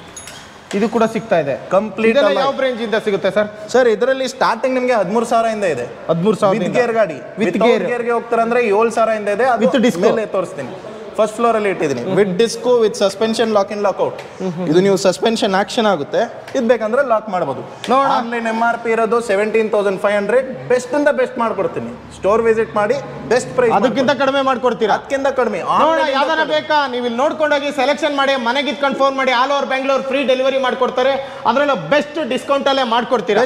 ಇದು ಕೂಡ ಸಿಗ್ತಾ ಇದೆ ಕಂಪ್ಲೀಟ್. ಯಾವ ರೇಂಜ್ ಇಂದ ಸಿಗುತ್ತೆ ಸರ್? ಸರ್ ಇದರಲ್ಲಿ ಸ್ಟಾರ್ಟಿಂಗ್ ನಿಮಗೆ ಹದಿಮೂರು ಸಾವಿರ ಇಂದ ಇದೆ. ಹದಿಮೂರು ಸಾವಿರ ವಿತ್ ಗೇರ್ ಗಾಡಿ. ವಿತ್ ಗೇರ್ಗೆ ಹೋಗ್ತಾರೆ ಅಂದ್ರೆ ಏಳು ಸಾವಿರ ಇಂದ ಇದೆ. ಅದು ಡಿಸ್ಪ್ಲೇ ತೋರಿಸ್ತೀನಿ. ಫಸ್ಟ್ ಫ್ಲೋರ್ ಅಲ್ಲಿ ಇಟ್ಟಿದ್ದೀನಿ. With disc, with suspension, lock in lock out. ಇದು ನೀವು ಸಸ್ಪೆನ್ಷನ್ ಆಕ್ಷನ್ ಆಗುತ್ತೆ, ಇದು ಬೇಕಂದ್ರೆ ಲಾಕ್ ಮಾಡಬಹುದು. ಆನ್ಲೈನ್ ಎಂ ಆರ್ ಪಿ ಇರೋದು seventeen thousand five hundred. Best ಇಂದ ಬೆಸ್ಟ್ ಮಾಡ್ಕೊಡ್ತೀನಿ. ಸ್ಟೋರ್ ವಿಸಿಟ್ ಮಾಡಿ ಬೆಸ್ಟ್ ಪ್ರೈಸ್. ಅದಕ್ಕಿಂತ ಕಡಿಮೆ ಮಾಡ್ಕೊಡ್ತೀರಾ? ಅದಕ್ಕಿಂತ ಕಡಿಮೆ. ಯಾವ್ದಾರ ಬೇಕಾ ನೀವು ಇಲ್ಲಿ ನೋಡ್ಕೊಂಡೋಗಿ ಸೆಲೆಕ್ಷನ್ ಮಾಡಿ ಮನೆಗೆ ಇಟ್ಕೊಂಡು ಫೋನ್ ಮಾಡಿ, all over Bengaluru free delivery ಮಾಡ್ಕೊಡ್ತಾರೆ. ಅದ್ರಲ್ಲೂ ಬೆಸ್ಟ್ ಡಿಸ್ಕೌಂಟ್ ಅಲ್ಲೇ ಮಾಡ್ಕೊಡ್ತೀರಾ?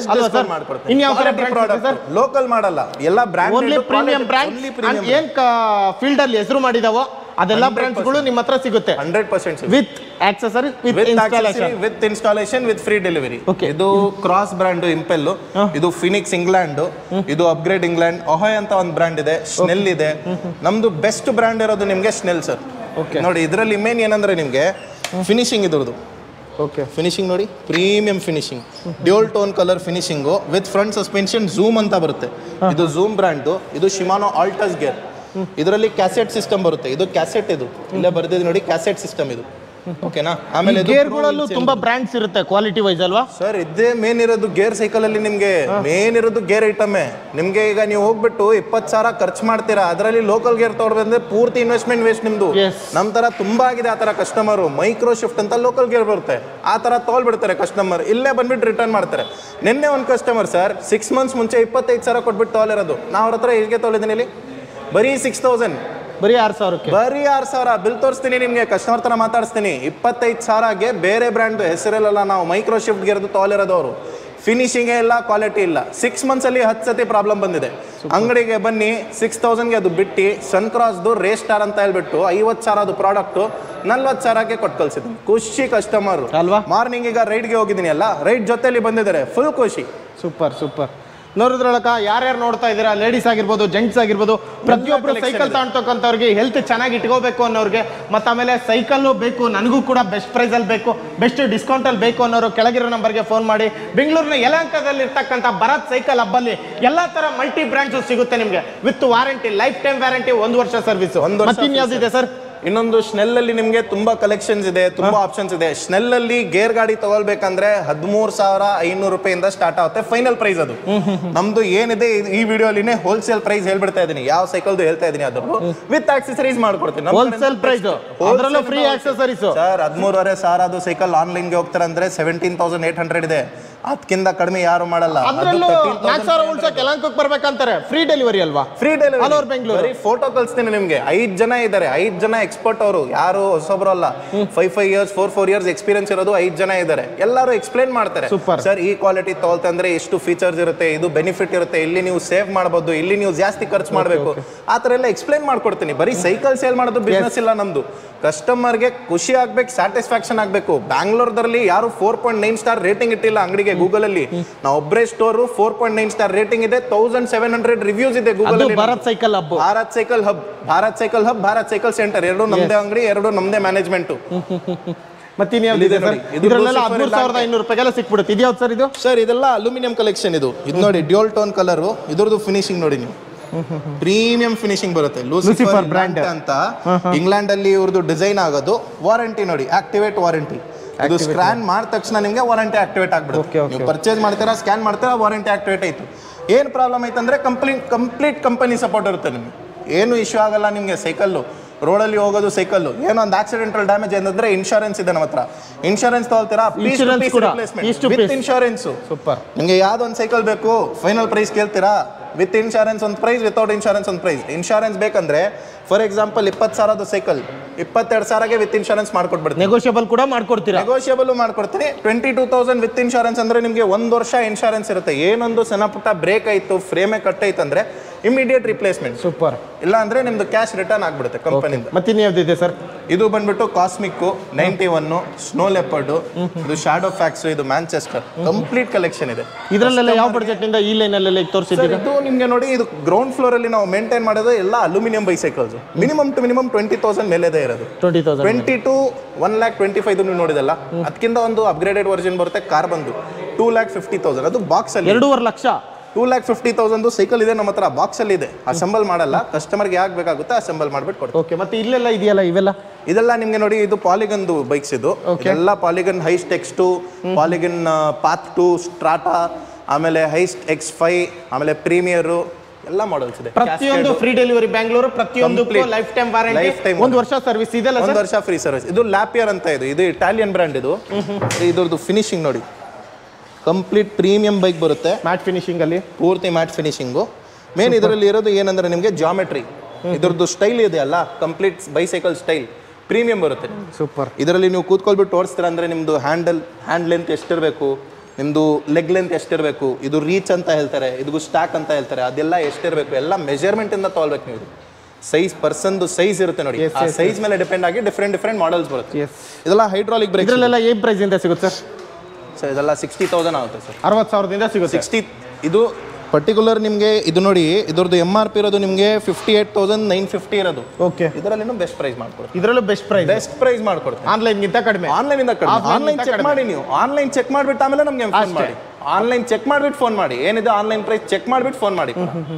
ಲೋಕಲ್ ಮಾಡಲ್ಲ, ಎಲ್ಲ ಬ್ರ್ಯಾಂಡ್, ಓನ್ಲಿ ಪ್ರೀಮಿಯಂ ಬ್ರ್ಯಾಂಡ್. ಏನ್ ಫೀಲ್ಡ್ ಅಲ್ಲಿ ಹೆಸರು ಮಾಡಿದಾವೋ ಅದೆಲ್ಲ ಬ್ರಾಂಡ್ಸ್ಗಳು ನಿಮ್ಮ ಹತ್ರ ಸಿಗುತ್ತೆ. Hundred percent with accessories, with installation, with installation, with free delivery. ಇದು ಕ್ರಾಸ್ ಬ್ರ್ಯಾಂಡ್ ಇಂಪೆಲ್, ಇದು ಫಿನಿಕ್ಸ್ ಇಂಗ್ಲೆಂಡ್, ಇದು ಅಪ್ಗ್ರೇಡ್ ಇಂಗ್ಲೆಂಡ್, ಅಹಾಯ್ ಅಂತ ಒಂದು ಬ್ರ್ಯಾಂಡ್ ಇದೆ, ಸ್ನೆಲ್ ಇದೆ. ನಮ್ದು ಬೆಸ್ಟ್ ಬ್ರ್ಯಾಂಡ್ ಇರೋದು ನಿಮಗೆ ಸ್ನೆಲ್ ಸರ್. ನೋಡಿ ಇದರಲ್ಲಿ ಮೇನ್ ಏನಂದ್ರೆ ನಿಮಗೆ ಫಿನಿಶಿಂಗ್ ಇದ್ರದ್ದು. ಓಕೆ, ಫಿನಿಶಿಂಗ್ ನೋಡಿ, premium finishing, dual tone colour finishing, with front suspension, zoom ಅಂತ ಬರುತ್ತೆ. ಇದು ಝೂಮ್ ಬ್ರ್ಯಾಂಡು. ಇದು ಶಿಮಾನೋ ಆಲ್ಟಸ್ ಗೇರ್. ಇದರಲ್ಲಿ ಕ್ಯಾಸೆಟ್ ಸಿಸ್ಟಮ್ ಬರುತ್ತೆ. ಇದು ಕ್ಯಾಸೆಟ್, ಇದು ಇಲ್ಲೇ ಬರ್ದಿದೆ ನೋಡಿ, ಕ್ಯಾಸೆಟ್ ಸಿಸ್ಟಮ್ ಇದು. ಓಕೆನಾ? ಆಮೇಲೆ ಗೇರ್ಗಳಲ್ಲೂ ತುಂಬಾ ಬ್ರ್ಯಾಂಡ್ಸ್ ಇರುತ್ತೆ ಕ್ವಾಲಿಟಿ ವೈಸ್ ಅಲ್ವಾ ಸರ್? ಇದೇ ಮೇನ್ ಇರೋದು ಗೇರ್ ಸೈಕಲ್ ಅಲ್ಲಿ. ನಿಮಗೆ ಮೇನ್ ಇರೋದು ಗೇರ್ ಐಟಮೇ. ನಿಮ್ಗೆ ಈಗ ನೀವು ಹೋಗ್ಬಿಟ್ಟು ಇಪ್ಪತ್ತು ಸಾವಿರ ಖರ್ಚು ಮಾಡ್ತೀರಾ, ಅದರಲ್ಲಿ ಲೋಕಲ್ ಗೇರ್ ತಗೊಳ್ಬೇಕಂದ್ರೆ ಪೂರ್ತಿ ಇನ್ವೆಸ್ಟ್ಮೆಂಟ್ ವೇಸ್ಟ್ ನಿಮ್ದು. ನಮ್ ತರ ತುಂಬಾ ಆಗಿದೆ ಆ ತರ ಕಸ್ಟಮರ್. ಮೈಕ್ರೋ ಶಿಫ್ಟ್ ಅಂತ ಲೋಕಲ್ ಗೇರ್ ಬರುತ್ತೆ, ಆ ತರ ತಗೊಳ್ಬಿಡ್ತಾರೆ ಕಸ್ಟಮರ್. ಇಲ್ಲೇ ಬಂದ್ಬಿಟ್ಟು ರಿಟರ್ನ್ ಮಾಡ್ತಾರೆ. ನಿನ್ನೆ ಒಂದು ಕಸ್ಟಮರ್ ಸರ್ ಸಿಕ್ಸ್ ಮಂತ್ಸ್ ಮುಂಚೆ ಇಪ್ಪತ್ತೈದು ಸಾವಿರ ಕೊಟ್ಬಿಟ್ಟು ತಗೊಳಿರೋದು. ನಾವು ಅವ್ರ ಹತ್ರ ಹೇಗೆ ತಗೊಳಿದ್ದೀನಿ ಇಲ್ಲಿ? ಬರೀ ಸಿಕ್ಸ್ ತೌಸಂಡ್, ಬರೀ ಆರು ಸಾವಿರಕ್ಕೆ. ಬರೀ ಆರು ಸಾವಿರ ಬಿಲ್ ತೋರಿಸ್ತೀನಿ ನಿಮಗೆ, ಕಸ್ಟಮರ್ ತರ ಮಾತಾಡಿಸ್ತೀನಿ. ಇಪ್ಪತ್ತೈದು ಸಾವಿರಗೆ ಬೇರೆ ಬ್ರ್ಯಾಂಡ್ ಹೆಸರಲ್ಲ, ನಾವು ಮೈಕ್ರೋ ಶಿಫ್ಟ್ ಗೆರ್ದು ತಗೊಳಿರೋದು. ಅವರು ಫಿನಿಶಿಂಗೇ ಇಲ್ಲ, ಕ್ವಾಲಿಟಿ ಇಲ್ಲ. ಸಿಕ್ಸ್ ಮಂತ್ಸ್ ಅಲ್ಲಿ ಹತ್ತು ಸತಿ ಪ್ರಾಬ್ಲಮ್ ಬಂದಿದೆ. ಅಂಗಡಿಗೆ ಬನ್ನಿ, ಸಿಕ್ಸ್ ತೌಸಂಡ್ಗೆ ಅದು ಬಿಟ್ಟು ಸನ್ ಕ್ರಾಸ್ದು ರೇ ಸ್ಟಾರ್ ಅಂತ ಹೇಳ್ಬಿಟ್ಟು ಐವತ್ತು ಸಾವಿರ ಅದು ಪ್ರಾಡಕ್ಟು ನಲ್ವತ್ತು ಸಾವಿರಕ್ಕೆ ಕೊಟ್ಟು ಕಳ್ಸಿದ್ದೀನಿ. ಖುಷಿ ಕಸ್ಟಮರ್ ಅಲ್ವಾ? ಮಾರ್ನಿಂಗ್ ಈಗ ರೈಡ್ಗೆ ಹೋಗಿದ್ದೀನಿ ಅಲ್ಲ, ರೈಡ್ ಜೊತೆಲಿ ಬಂದಿದ್ದಾರೆ, ಫುಲ್ ಖುಷಿ. Super super. ನೋಡಿದ್ರೊಳಕ ಯಾರ್ಯಾರು ನೋಡ್ತಾ ಇದ್ದೀರಾ, ಲೇಡೀಸ್ ಆಗಿರ್ಬೋದು, ಜೆಂಟ್ಸ್ ಆಗಿರ್ಬೋದು, ಪ್ರತಿಯೊಬ್ಬರು ಸೈಕಲ್ ತಗೊಳ್ತಕ್ಕಂಥವ್ರಿಗೆ ಹೆಲ್ತ್ ಚೆನ್ನಾಗಿ ಇಟ್ಕೋಬೇಕು ಅನ್ನೋರಿಗೆ, ಮತ್ತು ಆಮೇಲೆ ಸೈಕಲ್ಲು ಬೇಕು ನನಗೂ ಕೂಡ ಬೆಸ್ಟ್ ಪ್ರೈಸಲ್ಲಿ ಬೇಕು, ಬೆಸ್ಟ್ ಡಿಸ್ಕೌಂಟಲ್ಲಿ ಬೇಕು ಅನ್ನೋರು ಕೆಳಗಿರೋ ನಂಬರ್ಗೆ ಫೋನ್ ಮಾಡಿ. ಬೆಂಗಳೂರಿನ ಯಲಹಂಕದಲ್ಲಿ ಇರ್ತಕ್ಕಂಥ ಭರತ್ ಸೈಕಲ್ ಹಬ್ಬಲ್ಲಿ ಎಲ್ಲ ಥರ ಮಲ್ಟಿ ಬ್ರ್ಯಾಂಡ್ಸು ಸಿಗುತ್ತೆ ನಿಮಗೆ with warranty, life time warranty, ಒಂದು ವರ್ಷ ಸರ್ವಿಸ್. ಒಂದು ವರ್ಷ ಇನ್ಯಾವ್ದಿದೆ ಸರ್? ಇನ್ನೊಂದು ಸ್ನೆಲ್ ಅಲ್ಲಿ ನಿಮಗೆ ತುಂಬಾ ಕಲೆಕ್ಷನ್ಸ್ ಇದೆ, ತುಂಬಾ ಆಪ್ಷನ್ಸ್ ಇದೆ. ಸ್ನೆಲ್ ಅಲ್ಲಿ ಗೇರ್ ಗಾಡಿ ತಗೊಳ್ಬೇಕಂದ್ರೆ ಹದಿಮೂರು ಸಾವಿರ ಐನೂರು ರೂಪಾಯಿಂದ ಸ್ಟಾರ್ಟ್ ಆಗುತ್ತೆ, ಫೈನಲ್ ಪ್ರೈಸ್ ಅದು. ನಮ್ದು ಏನಿದೆ ಈ ವಿಡಿಯೋ ಅಲ್ಲಿನೇ ಹೋಲ್ಸೇಲ್ ಪ್ರೈಸ್ ಹೇಳ್ಬಿಡ್ತಾ ಇದೀನಿ, ಯಾವ ಸೈಕಲ್ದು ಹೇಳ್ತಾ ಇದೀನಿ ಅದು ವಿತ್ ಆಕ್ಸೆಸರೀಸ್ ಮಾಡ್ಕೊಡ್ತೀನಿ. ಹೋಲ್ಸೇಲ್ ಪ್ರೈಸ್, ಅದರಲ್ಲೂ ಫ್ರೀ ಆಕ್ಸೆಸರೀಸ್ ಸರ್. ಹದಿಮೂರುವರೆ ಸಾವಿರ ಅದು ಸೈಕಲ್ ಆನ್ಲೈನ್ಗೆ ಹೋಗ್ತಾರೆ ಅಂದ್ರೆ ಸೆವೆಂಟೀನ್ ತೌಸಂಡ್ ಏಟ್ ಹಂಡ್ರೆಡ್ ಇದೆ, ಅದಕ್ಕಿಂತ ಕಡಿಮೆ ಯಾರು ಮಾಡಲ್ಲ. ನಾಲ್ಕು ಸಾವಿರ ಉಳ್ಸಕ್ಕೆ ಯಲಹಂಕಕ್ಕೆ ಬರ್ಬೇಕಂತಾರೆ, ಫ್ರೀ ಡೆಲಿವರಿ ಅಲ್ವಾ? Free delivery all over Bengaluru. Photo ಕಳಿಸ್ತೀನಿ ನಿಮ್ಗೆ. ಐದ್ ಜನ ಇದ್ದಾರೆ, ಐದ್ ಜನ ಎಕ್ಸ್ಪರ್ಟ್ ಅವರು, ಯಾರು ಹೊಸೊಬ್ರು ಅಲ್ಲ. Five five years four four years experience ಇರೋದು ಐದ್ ಜನ ಇದ್ದಾರೆ. ಎಲ್ಲರೂ ಎಕ್ಸ್ಪ್ಲೇನ್ ಮಾಡ್ತಾರೆ, ಸರ್ ಈ ಕ್ವಾಲಿಟಿ ತಗೊಳ್ತಾ ಅಂದ್ರೆ ಎಷ್ಟು ಫೀಚರ್ಸ್ ಇರುತ್ತೆ, ಇದು ಬೆನಿಫಿಟ್ ಇರುತ್ತೆ, ಇಲ್ಲಿ ನೀವು ಸೇವ್ ಮಾಡಬಹುದು, ಇಲ್ಲಿ ನೀವು ಜಾಸ್ತಿ ಖರ್ಚು ಮಾಡಬೇಕು, ಆ ತರ ಎಲ್ಲ ಎಕ್ಸ್ಪ್ಲೇನ್ ಮಾಡ್ಕೊಡ್ತೀನಿ. ಬರೀ ಸೈಕಲ್ ಸೇಲ್ ಮಾಡೋದು ಬಿಸ್ನೆಸ್ ಇಲ್ಲ ನಮ್ದು. ಕಸ್ಟಮರ್ಗೆ ಖುಷಿ ಆಗ್ಬೇಕು, ಸ್ಯಾಟಿಸ್ಫ್ಯಾಕ್ಷನ್ ಆಗ್ಬೇಕು. ಬ್ಯಾಂಗ್ಳೂರ್ದಲ್ಲಿ ಯಾರು four point nine star rating ಇಟ್ಟಿಲ್ಲ ಅಂಗಡಿಗೆ ಗೂಗಲ್ ಅಲ್ಲಿ. ನಾವು ಒಬ್ಬರೇ store four point nine star rating ಇದೆ, ತೌಸಂಡ್ ಸೆವೆನ್ ಹಂಡ್ರೆಡ್ ರಿವ್ಯೂಸ್ ಇದೆ ಗೂಗಲ್ ಅಲ್ಲಿ. Bharat cycle hub, Bharat cycle hub, Bharat cycle hub, Bharat cycle centre, ಎರಡು ನಮ್ದೇ ಅಂಗಡಿ, ಎರಡು ನಮ್ದೇ ಮ್ಯಾನೇಜ್ಮೆಂಟ್. ಮತ್ತೆ ಇದರಲ್ಲೆಲ್ಲ ಹದಿಮೂರು ಸಾವಿರದ ಐನೂರು ರೂಪಾಯಿಗೆಲ್ಲ ಸಿಕ್ಬಿಡುತ್ತೆ. ಇದ್ಯಾವ್ದು ಸರ್ ಇದು? ಸರ್ ಇದೆಲ್ಲ ಅಲ್ಯೂಮಿನಿಯಂ ಕಲೆಕ್ಷನ್. ಇದು ಇದು ನೋಡಿ ಡ್ಯೂಲ್ ಟೋನ್ ಕಲರ್, ಇದ್ರದ್ದು ಫಿನಿಶಿಂಗ್ ನೋಡಿ ನೀವು, ಪ್ರೀಮಿಯಂ ಫಿನಿಶಿಂಗ್ ಬರುತ್ತೆ. ಲೂಸಿಫರ್ ಬ್ರ್ಯಾಂಡ್ ಅಂತ ಇಂಗ್ಲೆಂಡ್ ಅಲ್ಲಿ ಇವ್ರದ್ದು ಡಿಸೈನ್ ಆಗೋದು. ವಾರಂಟಿ ನೋಡಿ, ಆಕ್ಟಿವೇಟ್ ವಾರಂಟಿ. ಇದು ಸ್ಕ್ಯಾನ್ ಮಾಡಿದ ತಕ್ಷಣ ನಿಮಗೆ ವಾರಂಟಿ ಆಕ್ಟಿವೇಟ್ ಆಗ್ಬಿಡುತ್ತೆ. ನೀವು ಪರ್ಚೇಸ್ ಮಾಡ್ತೀರಾ, ಸ್ಕ್ಯಾನ್ ಮಾಡ್ತೀರಾ, ವಾರಂಟಿ ಆಕ್ಟಿವೇಟ್ ಆಯ್ತು. ಏನು ಪ್ರಾಬ್ಲಮ್ ಐತಂದ್ರೆ ಕಂಪ್ಲೀಟ್ ಕಂಪ್ಲೀಟ್ ಕಂಪನಿ ಸಪೋರ್ಟ್ ಇರುತ್ತೆ ನಿಮಗೆ, ಏನು ಇಶ್ಯೂ ಆಗಲ್ಲ ನಿಮಗೆ. ಸೈಕಲ್ಲು ರೋಡಲ್ಲಿ ಹೋಗೋದು ಸೈಕಲ್, ಏನೋ ಒಂದು ಆಕ್ಸಿಡೆಂಟಲ್ ಡ್ಯಾಮೇಜ್ ಏನಂದ್ರೆ ಇನ್ಶೂರೆನ್ಸ್ ಇದೆ ನಮ್ಮ ಹತ್ರ. ಇನ್ಶೂರೆನ್ಸ್ ತಗೊಳ್ತೀರಾ, ವಿತ್ ಇನ್ಶೂರೆನ್ಸ್. ಸೂಪರ್. ನಿಮಗೆ ಯಾವ್ದು ಒಂದು ಸೈಕಲ್ ಬೇಕು, ಫೈನಲ್ ಪ್ರೈಸ್ ಕೇಳ್ತೀರಾ, ವಿತ್ ಇನ್ಶೂರೆನ್ಸ್ ಒಂದು ಪ್ರೈಸ್, ವಿತೌಟ್ ಇನ್ಶೂರೆನ್ಸ್ ಒಂದು ಪ್ರೈಸ್. ಇನ್ಶೂರೆನ್ಸ್ ಬೇಕಂದ್ರೆ ಫಾರ್ ಎಕ್ಸಾಂಪಲ್ ಇಪ್ಪತ್ತು ಸಾವಿರದ ಸೈಕಲ್ ಇಪ್ಪತ್ತೆರಡು ಸಾವಿರಗೆ ವಿತ್ ಇನ್ಶೂರೆನ್ಸ್ ಮಾಡ್ಕೊಡ್ಬಿಡ್ತೀನಿ. ನೆಗೋಷಿಯಬಲ್ ಕೂಡ ಮಾಡ್ಕೊಡ್ತೀರಾ? ನೆಗೋಷಿಯಬಲ್ ಮಾಡ್ಕೊಡ್ತೀನಿ. Twenty two thousand with insurance ಅಂದ್ರೆ ನಿಮಗೆ ಒಂದು ವರ್ಷ ಇನ್ಶೂರೆನ್ಸ್ ಇರುತ್ತೆ. ಏನೊಂದು ಸಣ್ಣ ಪುಟ್ಟ ಬ್ರೇಕ್ ಆಯ್ತು, ಫ್ರೇಮೇ ಕಟ್ ಆಯ್ತು ಅಂದ್ರೆ ಇಮಿಡಿಯೇಟ್ ರಿಪ್ಲೇಸ್ಮೆಂಟ್. ಸೂಪರ್. ಇಲ್ಲ ಅಂದ್ರೆ ನಿಮ್ದು ಕ್ಯಾಶ್ ರಿಟರ್ನ್ ಆಗ್ಬಿಡುತ್ತೆ ಕಂಪನಿಯಿಂದ. ಮತ್ತೆ ಇನ್ಯಾವ್ದಿದೆ ಸರ್? ಇದು ಬಂದ್ಬಿಟ್ಟು cosmic ninety one, snow leopard, ಇದು ಶಾಡೋ ಫ್ಯಾಕ್ಸ್, ಇದು ಮ್ಯಾಂಚೆಸ್ಟರ್, ಕಂಪ್ಲೀಟ್ ಕಲೆಕ್ಷನ್ ಇದೆ. ಇದರಲ್ಲೆಲ್ಲ ಯಾವ ಬಡ್ಜೆಟ್ ನಿಂದ ಈ ಲೈನ್ ಅಲ್ಲಿ ತೋರಿಸಿದ್ದೀರಾ? ಇದು ನಿಮ್ಗೆ ನೋಡಿ, ಇದು ಗ್ರೌಂಡ್ ಫ್ಲೋರ್ ಅಲ್ಲಿ ನಾವು ಮೇಂಟೈನ್ ಮಾಡೋದು ಎಲ್ಲ aluminium bicycles. Minimum to minimum twenty thousand ಮೇಲೆದೇ ಇರೋದು. Twenty thousand twenty two one lakh twenty five ನೀವು ನೋಡಿದಲ್ಲ, ಅದಕ್ಕಿಂತ ಒಂದು ಅಪ್ಗ್ರೇಡೆಡ್ ವರ್ಷನ್ ಬರುತ್ತೆ ಕಾರ್ ಬಂದು ಟೂ ಲ್ಯಾಕ್ ಫಿಫ್ಟಿ ತೌಸಂಡ್. ಅದು ಬಾಕ್ಸ್ ಅಲ್ಲಿ ಎರಡೂವರೆ ಲಕ್ಷ two lakh fifty thousand cycle ಇದೆ ನಮ್ಮ ಹತ್ರ, ಬಾಕ್ಸ್ ಅಲ್ಲಿ ಇದೆ. ಅಸೆಂಬಲ್ ಮಾಡಲ್ಲ, ಕಸ್ಟಮರ್ಗೆ ಯಾಕೆ ಬೇಕಾಗುತ್ತೆ ಅಸೆಂಬಲ್ ಮಾಡ್ಬಿಟ್ಟು ಕೊಡ್ತೀವಿ. ಓಕೆ. ಮತ್ತೆ ಇಲ್ಲೆಲ್ಲ ಇದೆಯಲ್ಲ ಇವೆಲ್ಲ? ಇದೆಲ್ಲ ನಿಮ್ಗೆ ನೋಡಿ, ಇದು ಪಾಲಿಗನ್ ಬೈಕ್ಸ್. ಇದು ಎಲ್ಲ Polygon heist X two, Polygon path two, strata, ಆಮೇಲೆ ಹೈಸ್ಟ್ ಎಕ್ಸ್ ಫೈವ್, ಆಮೇಲೆ ಪ್ರೀಮಿಯರ್ ಎಲ್ಲ ಮಾಡೆಲ್ಸ್ ಇದೆ. ಪ್ರತಿಯೊಂದು ಫ್ರೀ ಡೆಲಿವರಿ ಬ್ಯಾಂಗ್ಳೂರು, ಪ್ರತಿಯೊಂದು ಲೈಫ್ ಟೈಮ್ ವಾರಂಟಿ, ಒಂದು ವರ್ಷ ಸರ್ವಿಸ್ ಇದೆಲ್ಲ, ಒಂದು ವರ್ಷ ಫ್ರೀ ಸರ್ವಿಸ್. ಇದು ಲ್ಯಾಪಿಯರ್ ಅಂತ ಇದೆ, ಇದು ಇಟಾಲಿಯನ್ ಬ್ರ್ಯಾಂಡ್. ಇದು ಇದ್ರದ್ದು ಫಿನಿಶಿಂಗ್ ನೋಡಿ, ಕಂಪ್ಲೀಟ್ ಪ್ರೀಮಿಯಂ ಬೈಕ್ ಬರುತ್ತೆ. ಮ್ಯಾಟ್ ಫಿನಿಶಿಂಗ್ ಅಲ್ಲಿ, ಪೂರ್ತಿ ಮ್ಯಾಟ್ ಫಿನಿಶಿಂಗು. ಮೇನ್ ಇದರಲ್ಲಿ ಇರೋದು ಏನಂದ್ರೆ ನಿಮಗೆ ಜಾಮೆಟ್ರಿ, ಇದ್ರದ್ದು ಸ್ಟೈಲ್ ಇದೆ ಅಲ್ಲ, ಕಂಪ್ಲೀಟ್ ಬೈಸೈಕಲ್ ಸ್ಟೈಲ್ ಪ್ರೀಮಿಯಂ ಬರುತ್ತೆ. ಸೂಪರ್. ಇದರಲ್ಲಿ ನೀವು ಕೂತ್ಕೊಳ್ಬಿಟ್ಟು ತೋರಿಸ್ತೀರ ಅಂದ್ರೆ ನಿಮ್ದು ಹ್ಯಾಂಡಲ್ ಹ್ಯಾಂಡ್ ಲೆಂತ್ ಎಷ್ಟಿರಬೇಕು, ನಿಮ್ದು ಲೆಗ್ ಲೆಂತ್ ಎಷ್ಟಿರಬೇಕು, ಇದು ರೀಚ್ ಅಂತ ಹೇಳ್ತಾರೆ, ಇದು ಸ್ಟಾಕ್ ಅಂತ ಹೇಳ್ತಾರೆ, ಅದೆಲ್ಲ ಎಷ್ಟಿರಬೇಕು, ಎಲ್ಲ ಮೆಜರ್ಮೆಂಟ್ ಇಂದ ತಗೊಳ್ಬೇಕು ನೀವು. ಸೈಜ್ ಪರ್ಸನ್ದು ಸೈಜ್ ಇರುತ್ತೆ ನೋಡಿ, ಆ ಸೈಜ್ ಮೇಲೆ ಡಿಪೆಂಡ್ ಆಗಿ ಡಿಫ್ರೆಂಟ್ ಡಿಫ್ರೆಂಟ್ ಮಾಡೆಲ್ಸ್ ಬರುತ್ತೆ. ಇದೆಲ್ಲ ಹೈಡ್ರಾಲಿಕ್ ಬ್ರೇಕ್. ಇದರಲ್ಲೆಲ್ಲ ಏನ್ ಪ್ರೈಸ್ ಇಂದ ಸಿಗುತ್ತೆ ಸರ್? ಸರ್ ಇದೆಲ್ಲ ಸಿಕ್ಸ್ಟಿ ತೌಸಂಡ್ ಆಗುತ್ತೆ ಸರ್. ಅರವತ್ತು ಸಾವಿರದಿಂದ ಸಿಗುತ್ತೆ. ಸಿಕ್ಸ್ಟಿ. ಇದು ಪರ್ಟಿಕ್ಯುಲರ್ ನಿಮಗೆ ಇದು ನೋಡಿ, ಇದ್ರದ್ದು ಎಮ್ ಆರ್ ಪಿ ಇರೋದು ನಿಮಗೆ fifty eight thousand nine fifty ಇರೋದು. ಓಕೆ. ಇದರಲ್ಲಿ ಬೆಸ್ಟ್ ಪ್ರೈಸ್ ಮಾಡ್ಕೊಡ್ತೀವಿ. ಇದರಲ್ಲೂ ಬೆಸ್ಟ್ ಪ್ರೈಸ್ ಬೆಸ್ಟ್ ಪ್ರೈಸ್ ಮಾಡ್ಕೊಡ್ತೀವಿ. ಆನ್ಲೈನ್ ಗಿಂತ ಕಡಿಮೆ. ಆನ್ಲೈನ್ ಇಂದ ಕಡಿಮೆ. ಆನ್ಲೈನ್ ಚೆಕ್ ಮಾಡಿ, ನೀವು ಆನ್ಲೈನ್ ಚೆಕ್ ಮಾಡಿಬಿಟ್ಟು ಆಮೇಲೆ ನಮಗೆ ಫೋನ್ ಮಾಡಿ. ಆನ್ಲೈನ್ ಚೆಕ್ ಮಾಡಿಬಿಟ್ಟು ಫೋನ್ ಮಾಡಿ, ಏನಿದೆ ಆನ್ಲೈನ್ ಪ್ರೈಸ್ ಚೆಕ್ ಮಾಡಿಬಿಟ್ಟು ಫೋನ್ ಮಾಡಿ.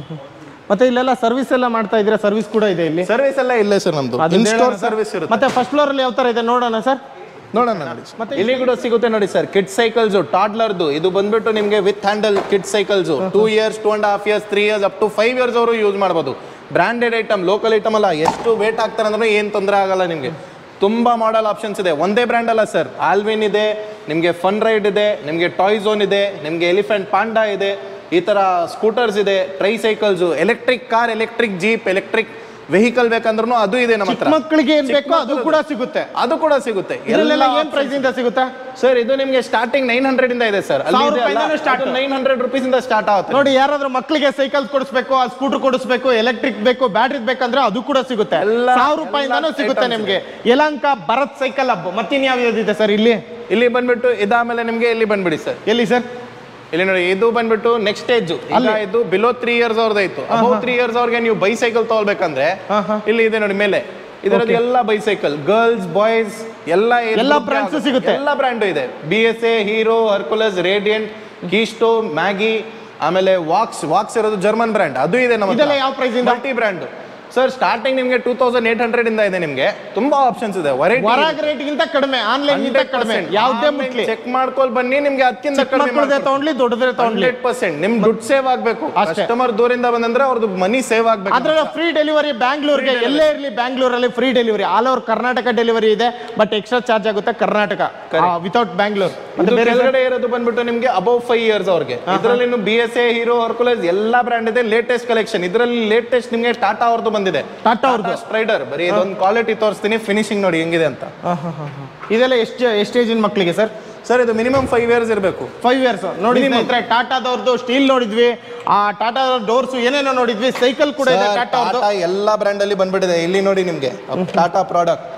ಮತ್ತೆ ಇಲ್ಲೆಲ್ಲ ಸರ್ವಿಸ್ ಎಲ್ಲ ಮಾಡ್ತಾ ಇದ್ರೆ, ಸರ್ವಿಸ್ ಕೂಡ ಇದೆ ಇಲ್ಲಿ? ಸರ್ವಿಸ್ ಎಲ್ಲ ಇಲ್ಲ ಸರ್ ನಮ್ದು, ಇನ್ ಸ್ಟೋರ್ ಸರ್ವಿಸ್ ಇರುತ್ತೆ. ಮತ್ತೆ ಫಸ್ಟ್ ಫ್ಲೋರ್ ಅಲ್ಲಿ ಯಾವ ತರ ಇದೆ ನೋಡೋಣ ಸರ್? ನೋಡೋಣ ನೋಡಿ. ಮತ್ತೆ ಇಲ್ಲಿ ಕೂಡ ಸಿಗುತ್ತೆ ನೋಡಿ ಸರ್, ಕಿಡ್ ಸೈಕಲ್ಸ್, ಟಾಡ್ಲರ್ದು. ಇದು ಬಂದ್ಬಿಟ್ಟು ನಿಮಗೆ with handle kid cycles, two years two and half years three years up to five years ಅವರು ಯೂಸ್ ಮಾಡ್ಬೋದು. ಬ್ರಾಂಡೆಡ್ ಐಟಮ್, ಲೋಕಲ್ ಐಟಮ್ ಅಲ್ಲ. ಎಷ್ಟು ವೇಟ್ ಆಗ್ತಾರೆ ಅಂದ್ರೆ ಏನು ತೊಂದರೆ ಆಗಲ್ಲ ನಿಮಗೆ. ತುಂಬಾ ಮಾಡೆಲ್ ಆಪ್ಷನ್ಸ್ ಇದೆ, ಒಂದೇ ಬ್ರ್ಯಾಂಡ್ ಅಲ್ಲ ಸರ್. ಆಲ್ವಿನ್ ಇದೆ ನಿಮಗೆ, ಫನ್ ರೈಡ್ ಇದೆ ನಿಮಗೆ, ಟಾಯ್ ಝೋನ್ ಇದೆ ನಿಮಗೆ, ಎಲಿಫೆಂಟ್ ಪಾಂಡಾ ಇದೆ, ಈ ತರ ಸ್ಕೂಟರ್ಸ್ ಇದೆ, tricycles, electric car, electric jeep, electric vehicle ಬೇಕಂದ್ರೂ ಅದು ಇದೆ ನಮ್ಮ ಹತ್ರ. ಮಕ್ಕಳಿಗೆ ಏನ್ ಬೇಕೋ ಅದು ಕೂಡ ಸಿಗುತ್ತೆ. ಅದು ಕೂಡ ಸಿಗುತ್ತೆ. ಇದೆಲ್ಲ ಏನ್ ಪ್ರೈಸ್ ಇಂದ ಸಿಗುತ್ತೆ ಸರ್? ಇದು ನಿಮಗೆ ಸ್ಟಾರ್ಟಿಂಗ್ ನೈನ್ ಹಂಡ್ರೆಡ್ ಇಂದ ಇದೆ ಸರ್. ನೈನ್ ಹಂಡ್ರೆಡ್ ರುಪೀಸ್ ಇಂದ ಸ್ಟಾರ್ಟ್ ಆಗುತ್ತೆ ನೋಡಿ. ಯಾರಾದ್ರೂ ಮಕ್ಕಳಿಗೆ ಸೈಕಲ್ ಕೊಡಿಸ್ಬೇಕು, ಸ್ಕೂಟರ್ ಕೊಡಿಸ್ಬೇಕು, ಎಲೆಕ್ಟ್ರಿಕ್ ಬೇಕು, ಬ್ಯಾಟ್ರಿ ಬೇಕಂದ್ರೆ ಅದು ಕೂಡ ಸಿಗುತ್ತೆ. ಸಾವಿರ ರೂಪಾಯಿಂದಾನು ಸಿಗುತ್ತೆ ನಿಮ್ಗೆ. Yelahanka Bharat cycle hub. ಮತ್ತಿನ್ ಯಾವ್ದು ಇದೆ ಸರ್ ಇಲ್ಲಿ? ಇಲ್ಲಿ ಬಂದ್ಬಿಟ್ಟು ಇದಾದ್ಮೇಲೆ ನಿಮ್ಗೆ ಇಲ್ಲಿ ಬಂದ್ಬಿಡಿ ಸರ್. ಎಲ್ಲಿ ಸರ್? ಇಲ್ಲಿ ನೋಡಿ ಇದು ಬಂದ್ಬಿಟ್ಟು ನೆಕ್ಸ್ಟ್ ಸ್ಟೇಜ್ ಅಲ್ಲ, ಇದು ಬಿಲೋ ತ್ರೀ ಇಯರ್ಸ್ ಅವ್ರದ್ದು ಆಯ್ತು. ಅಬೌವ್ ತ್ರೀ ಇಯರ್ಸ್ ಅವ್ರಿಗೆ ನೀವು ಬೈಸೈಕಲ್ ತಗೊಳ್ಬೇಕಂದ್ರೆ ಇಲ್ಲಿ ಇದೆ ನೋಡಿ ಮೇಲೆ ಇದರಲ್ಲಿ ಎಲ್ಲ ಬೈಸೈಕಲ್ ಗರ್ಲ್ಸ್ ಬಾಯ್ಸ್ ಎಲ್ಲ ಎಲ್ಲ ಬ್ರ್ಯಾಂಡ್ಸ್ ಸಿಗುತ್ತೆ, ಎಲ್ಲ ಬ್ರ್ಯಾಂಡ್ ಇದೆ. B S A, Hero, Hercules, Radiant, ಕೀಸ್ಟೋ, ಮ್ಯಾಗಿ, ಆಮೇಲೆ ವಾಕ್ಸ್ ವಾಕ್ಸ್ ಇರೋದು ಜರ್ಮನ್ ಬ್ರ್ಯಾಂಡ್, ಅದು ಇದೆ ನಮ್ಮ. ಇದೆಲ್ಲ ಯಾವ ಪ್ರೈಸ್ ಇಂದ? Multi brand sir. ಸ್ಟಾರ್ಟಿಂಗ್ ನಿಮಗೆ ಟೂ ತೌಸಂಡ್ ಏಟ್ ಹಂಡ್ರೆಡ್ ಇಂದ ಇದೆ. ನಿಮಗೆ ತುಂಬಾ ಆಪ್ಷನ್ಸ್ ಇದೆ. ಹೊರಗೆ ರೇಟ್ ಗಿಂತ ಕಡಿಮೆ, ಆನ್ಲೈನ್ ಗಿಂತ ಕಡಿಮೆ. ಯಾವುದೇ ಮುಟ್ಲಿ ಚೆಕ್ ಮಾಡ್ಕೊಳ್ ಬನ್ನಿ, ನಿಮ್ಗೆ ಅದಕ್ಕಿಂತ ಕಡಿಮೆ ತಗೊಂಡ್ಲಿ ದೊಡ್ಡದೇ ತಗೊಂಡ್ಲಿ ಹಂಡ್ರೆಡ್ ಪರ್ಸೆಂಟ್ ನಿಮ್ ದುಡ್ಡು ಸೇವ್ ಆಗ್ಬೇಕು. ಕಸ್ಟಮರ್ ದೂರಿಂದ ಬಂದಂದ್ರೆ ಅವ್ರದ್ದು ಮನಿ ಸೇವ್ ಆಗ್ಬೇಕು. ಅದ್ರಾಗ ಫ್ರೀ ಡೆಲಿವರಿ ಬ್ಯಾಂಗ್ಳೂರ್ಗೆ ಎಲ್ಲೇ ಇರಲಿ, ಬ್ಯಾಂಗ್ಳೂರಲ್ಲಿ free delivery, all over Karnataka delivery ಇದೆ. ಬಟ್ ಎಕ್ಸ್ಟ್ರಾ ಚಾರ್ಜ್ ಆಗುತ್ತೆ ಕರ್ನಾಟಕ ವಿತೌಟ್ ಬ್ಯಾಂಗ್ಳೂರ್. ಕೆಳಗಡೆ ಇರೋದು ಬಂದ್ಬಿಟ್ಟು ನಿಮ್ಗೆ ಅಬೌವ್ ಫೈವ್ ಇಯರ್ಸ್ ಅವ್ರಿಗೆ. ಇದರಲ್ಲಿ B S A, Hero, Hercules ಎಲ್ಲಾ ಬ್ರ್ಯಾಂಡ್ ಇದೆ. ಲೇಟೆಸ್ಟ್ ಕಲೆಕ್ಷನ್ ಇದರಲ್ಲಿ ಲೇಟೆಸ್ಟ್ ನಿಮ್ಗೆ ಟಾಟಾ ಅವ್ರದ್ದು ಬಂದಿದೆ. ಟಾಟಾ ಅವ್ರದ್ದು ಸ್ಟ್ರೈಡರ್ ಬರೀ ಇದೊಂದು ಕ್ವಾಲಿಟಿ ತೋರಿಸ್ತೀನಿ, ಫಿನಿಶಿಂಗ್ ನೋಡಿ ಹೆಂಗಿದೆ ಅಂತ. ಇದೆಲ್ಲ ಎಷ್ಟು ಎಷ್ಟು ಏಜಿನ ಮಕ್ಕಳಿಗೆ ಸರ್? ಸರ್ ಇದು ಮಿನಿಮಮ್ ಫೈವ್ ಇಯರ್ಸ್ ಇರಬೇಕು. ಫೈವ್ ಇಯರ್ಸ್ ನೋಡಿ. ಟಾಟಾದವ್ರದ್ದು ಸ್ಟೀಲ್ ನೋಡಿದ್ವಿ, ಆ ಟಾಟಾ ಡೋರ್ಸ್ ಏನೇನೋ ನೋಡಿದ್ವಿ, ಸೈಕಲ್ ಕೂಡ ಇದೆ ಟಾಟಾ. ಎಲ್ಲಾ ಬ್ರ್ಯಾಂಡ್ ಅಲ್ಲಿ ಬಂದ್ಬಿಟ್ಟಿದೆ. ಇಲ್ಲಿ ನೋಡಿ ನಿಮ್ಗೆ ಟಾಟಾ ಪ್ರಾಡಕ್ಟ್,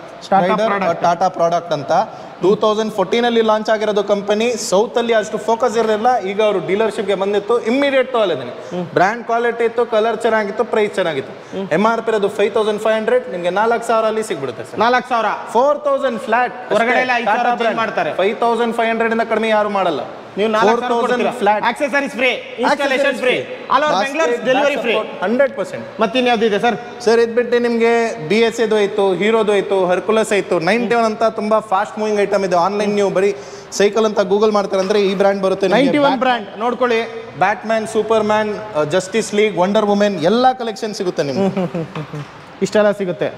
ಟಾಟಾ ಪ್ರಾಡಕ್ಟ್ ಅಂತ ಟೂ ತೌಸಂಡ್ ಫೋರ್ಟೀನ್ ಅಲ್ಲಿ ಲಾಂಚ್ ಆಗಿರೋದು ಕಂಪನಿ. ಸೌತ್ ಅಲ್ಲಿ ಅಷ್ಟು ಫೋಕಸ್ ಇರಲಿಲ್ಲ, ಈಗ ಅವರು ಡೀಲರ್ಶಿಪ್ ಗೆ ಬಂದಿತ್ತು. ಇಮಿಡಿಯೇಟ್ ತಗೊಳ್ಳಿದ್ದೀನಿ. ಬ್ರ್ಯಾಂಡ್ ಕ್ವಾಲಿಟಿ ಇತ್ತು, ಕಲರ್ ಚೆನ್ನಾಗಿತ್ತು, ಪ್ರೈಸ್ ಚೆನ್ನಾಗಿತ್ತು. ಎಂ ಆರ್ ಪಿ ಇರೋದು ಫೈವ್ ತೌಸಂಡ್ ಫೈವ್ ಹಂಡ್ರೆಡ್ ನಿಮ್ಗೆ ನಾಲ್ಕು ಸಾವಿರ ಅಲ್ಲಿ ಸಿಗ್ಬಿಡುತ್ತೆ ಸರ್. ನಾಲ್ಕು ಸಾವಿರ ಫೋರ್ ತೌಸಂಡ್ ಫ್ಲಾಟ್ ಹೊರಗಡೆ ಮಾಡ್ತಾರೆ. ಫೈವ್ ತೌಸಂಡ್ ಫೈವ್ ಹಂಡ್ರೆಡ್ ಇಂದ ಕಡಿಮೆ ಯಾರು ಮಾಡಲ್ಲ. ನೀವು ನಾಲ್ಕು ಸಾವಿರ flat, accessories free, installation free, all over Bengaluru delivery free hundred percent. ಮತ್ತೆ ಇನ್ಯಾವ್ದು ಇದೆ ಸರ್? ಸರ್ ಇದು ಬಿಟ್ಟು ನಿಮಗೆ ಬಿ ಎಸ್ ಎದು ಆಯ್ತು, ಹೀರೋದು ಆಯ್ತು, ಹರ್ಕುಲಸ್ ಆಯ್ತು, ನೈಂಟಿ ಒನ್ ಅಂತ ತುಂಬಾ ಫಾಸ್ಟ್ ಮೂವಿಂಗ್ ಐಟಮ್ ಇದೆ. ಆನ್ಲೈನ್ ನೀವು ಬರೀ ಸೈಕಲ್ ಅಂತ ಗೂಗಲ್ ಮಾಡ್ತಾರೆ ಅಂದ್ರೆ ಈ ಬ್ರ್ಯಾಂಡ್ ಬರುತ್ತೆ. ನೈಂಟಿ ಒನ್ ಬ್ರ್ಯಾಂಡ್ ನೋಡ್ಕೊಳ್ಳಿ. Batman, Superman, Justice League, Wonder Women ಎಲ್ಲ ಕಲೆಕ್ಷನ್ ಸಿಗುತ್ತೆ ನಿಮ್ಗೆ. ಇಷ್ಟೆಲ್ಲ ಸಿಗುತ್ತೆ.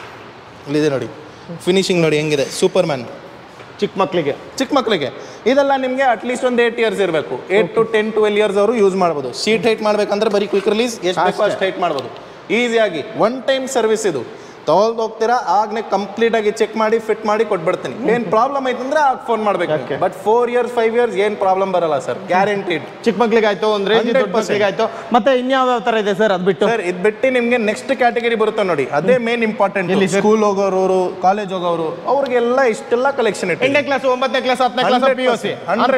ಇಲ್ಲಿದೆ ನೋಡಿ ಫಿನಿಶಿಂಗ್ ನೋಡಿ ಹೆಂಗಿದೆ. ಸೂಪರ್ ಮ್ಯಾನ್ ಚಿಕ್ಕ ಮಕ್ಕಳಿಗೆ ಚಿಕ್ಕ ಮಕ್ಕಳಿಗೆ ಇದೆಲ್ಲ ನಿಮಗೆ ಅಟ್ಲೀಸ್ಟ್ ಒಂದು ಏಟ್ ಇಯರ್ಸ್ ಇರಬೇಕು. Eight to ten twelve years ಅವರು ಯೂಸ್ ಮಾಡ್ಬೋದು. ಸೀಟ್ ಹೈಟ್ ಮಾಡ್ಬೇಕಂದ್ರೆ ಬರೀ ಕ್ವಿಕ್ ರಿಲೀಸ್ ಎಷ್ಟು ಬೇಕೋ ಅಷ್ಟು ಹೈಟ್ ಮಾಡ್ಬೋದು ಈಸಿಯಾಗಿ. ಒನ್ ಟೈಮ್ ಸರ್ವಿಸ್ ಇದು. ತಗೊಳ್ದು ಹೋಗ್ತೀರಾ ಆಗ್ನೇ ಕಂಪ್ಲೀಟ್ ಆಗಿ ಚೆಕ್ ಮಾಡಿ ಫಿಟ್ ಮಾಡಿ ಕೊಟ್ಬಿಡ್ತೀನಿ. ಏನ್ ಪ್ರಾಬ್ಲಮ್ ಐತಂದ್ರೆ ಆಗ ಫೋನ್ ಮಾಡ್ಬೇಕು. But four years five years ಏನ್ ಪ್ರಾಬ್ಲಮ್ ಬರಲ್ಲ ಸರ್, ಗ್ಯಾರಂಟಿಡ್. ಚಿಕ್ಕ ಮಕ್ಳಿಗೆ ಆಯ್ತು ಅಂದ್ರೆ ಆಯ್ತು. ಮತ್ತೆ ಇನ್ಯಾವ ತರ ಇದೆ ಸರ್? ಅದ್ ಬಿಟ್ಟು ಸರ್ ಇದು ಬಿಟ್ಟು ನಿಮ್ಗೆ ನೆಕ್ಸ್ಟ್ ಕ್ಯಾಟಗರಿ ಬರುತ್ತೆ ನೋಡಿ, ಅದೇ ಮೇನ್ ಇಂಪಾರ್ಟೆಂಟ್. ಸ್ಕೂಲ್ ಹೋಗೋರು, ಕಾಲೇಜ್ ಹೋಗೋರು ಅವ್ರಿಗೆಲ್ಲ ಇಷ್ಟೆಲ್ಲ ಕಲೆಕ್ಷನ್ ಇಟ್ಟು ಎಂಟನೇ ಕ್ಲಾಸ್, ಒಂಬತ್ತನೇ ಕ್ಲಾಸ್, ಹತ್ತನೇ ಕ್ಲಾಸ್, ಪಿ ಯು ಸಿ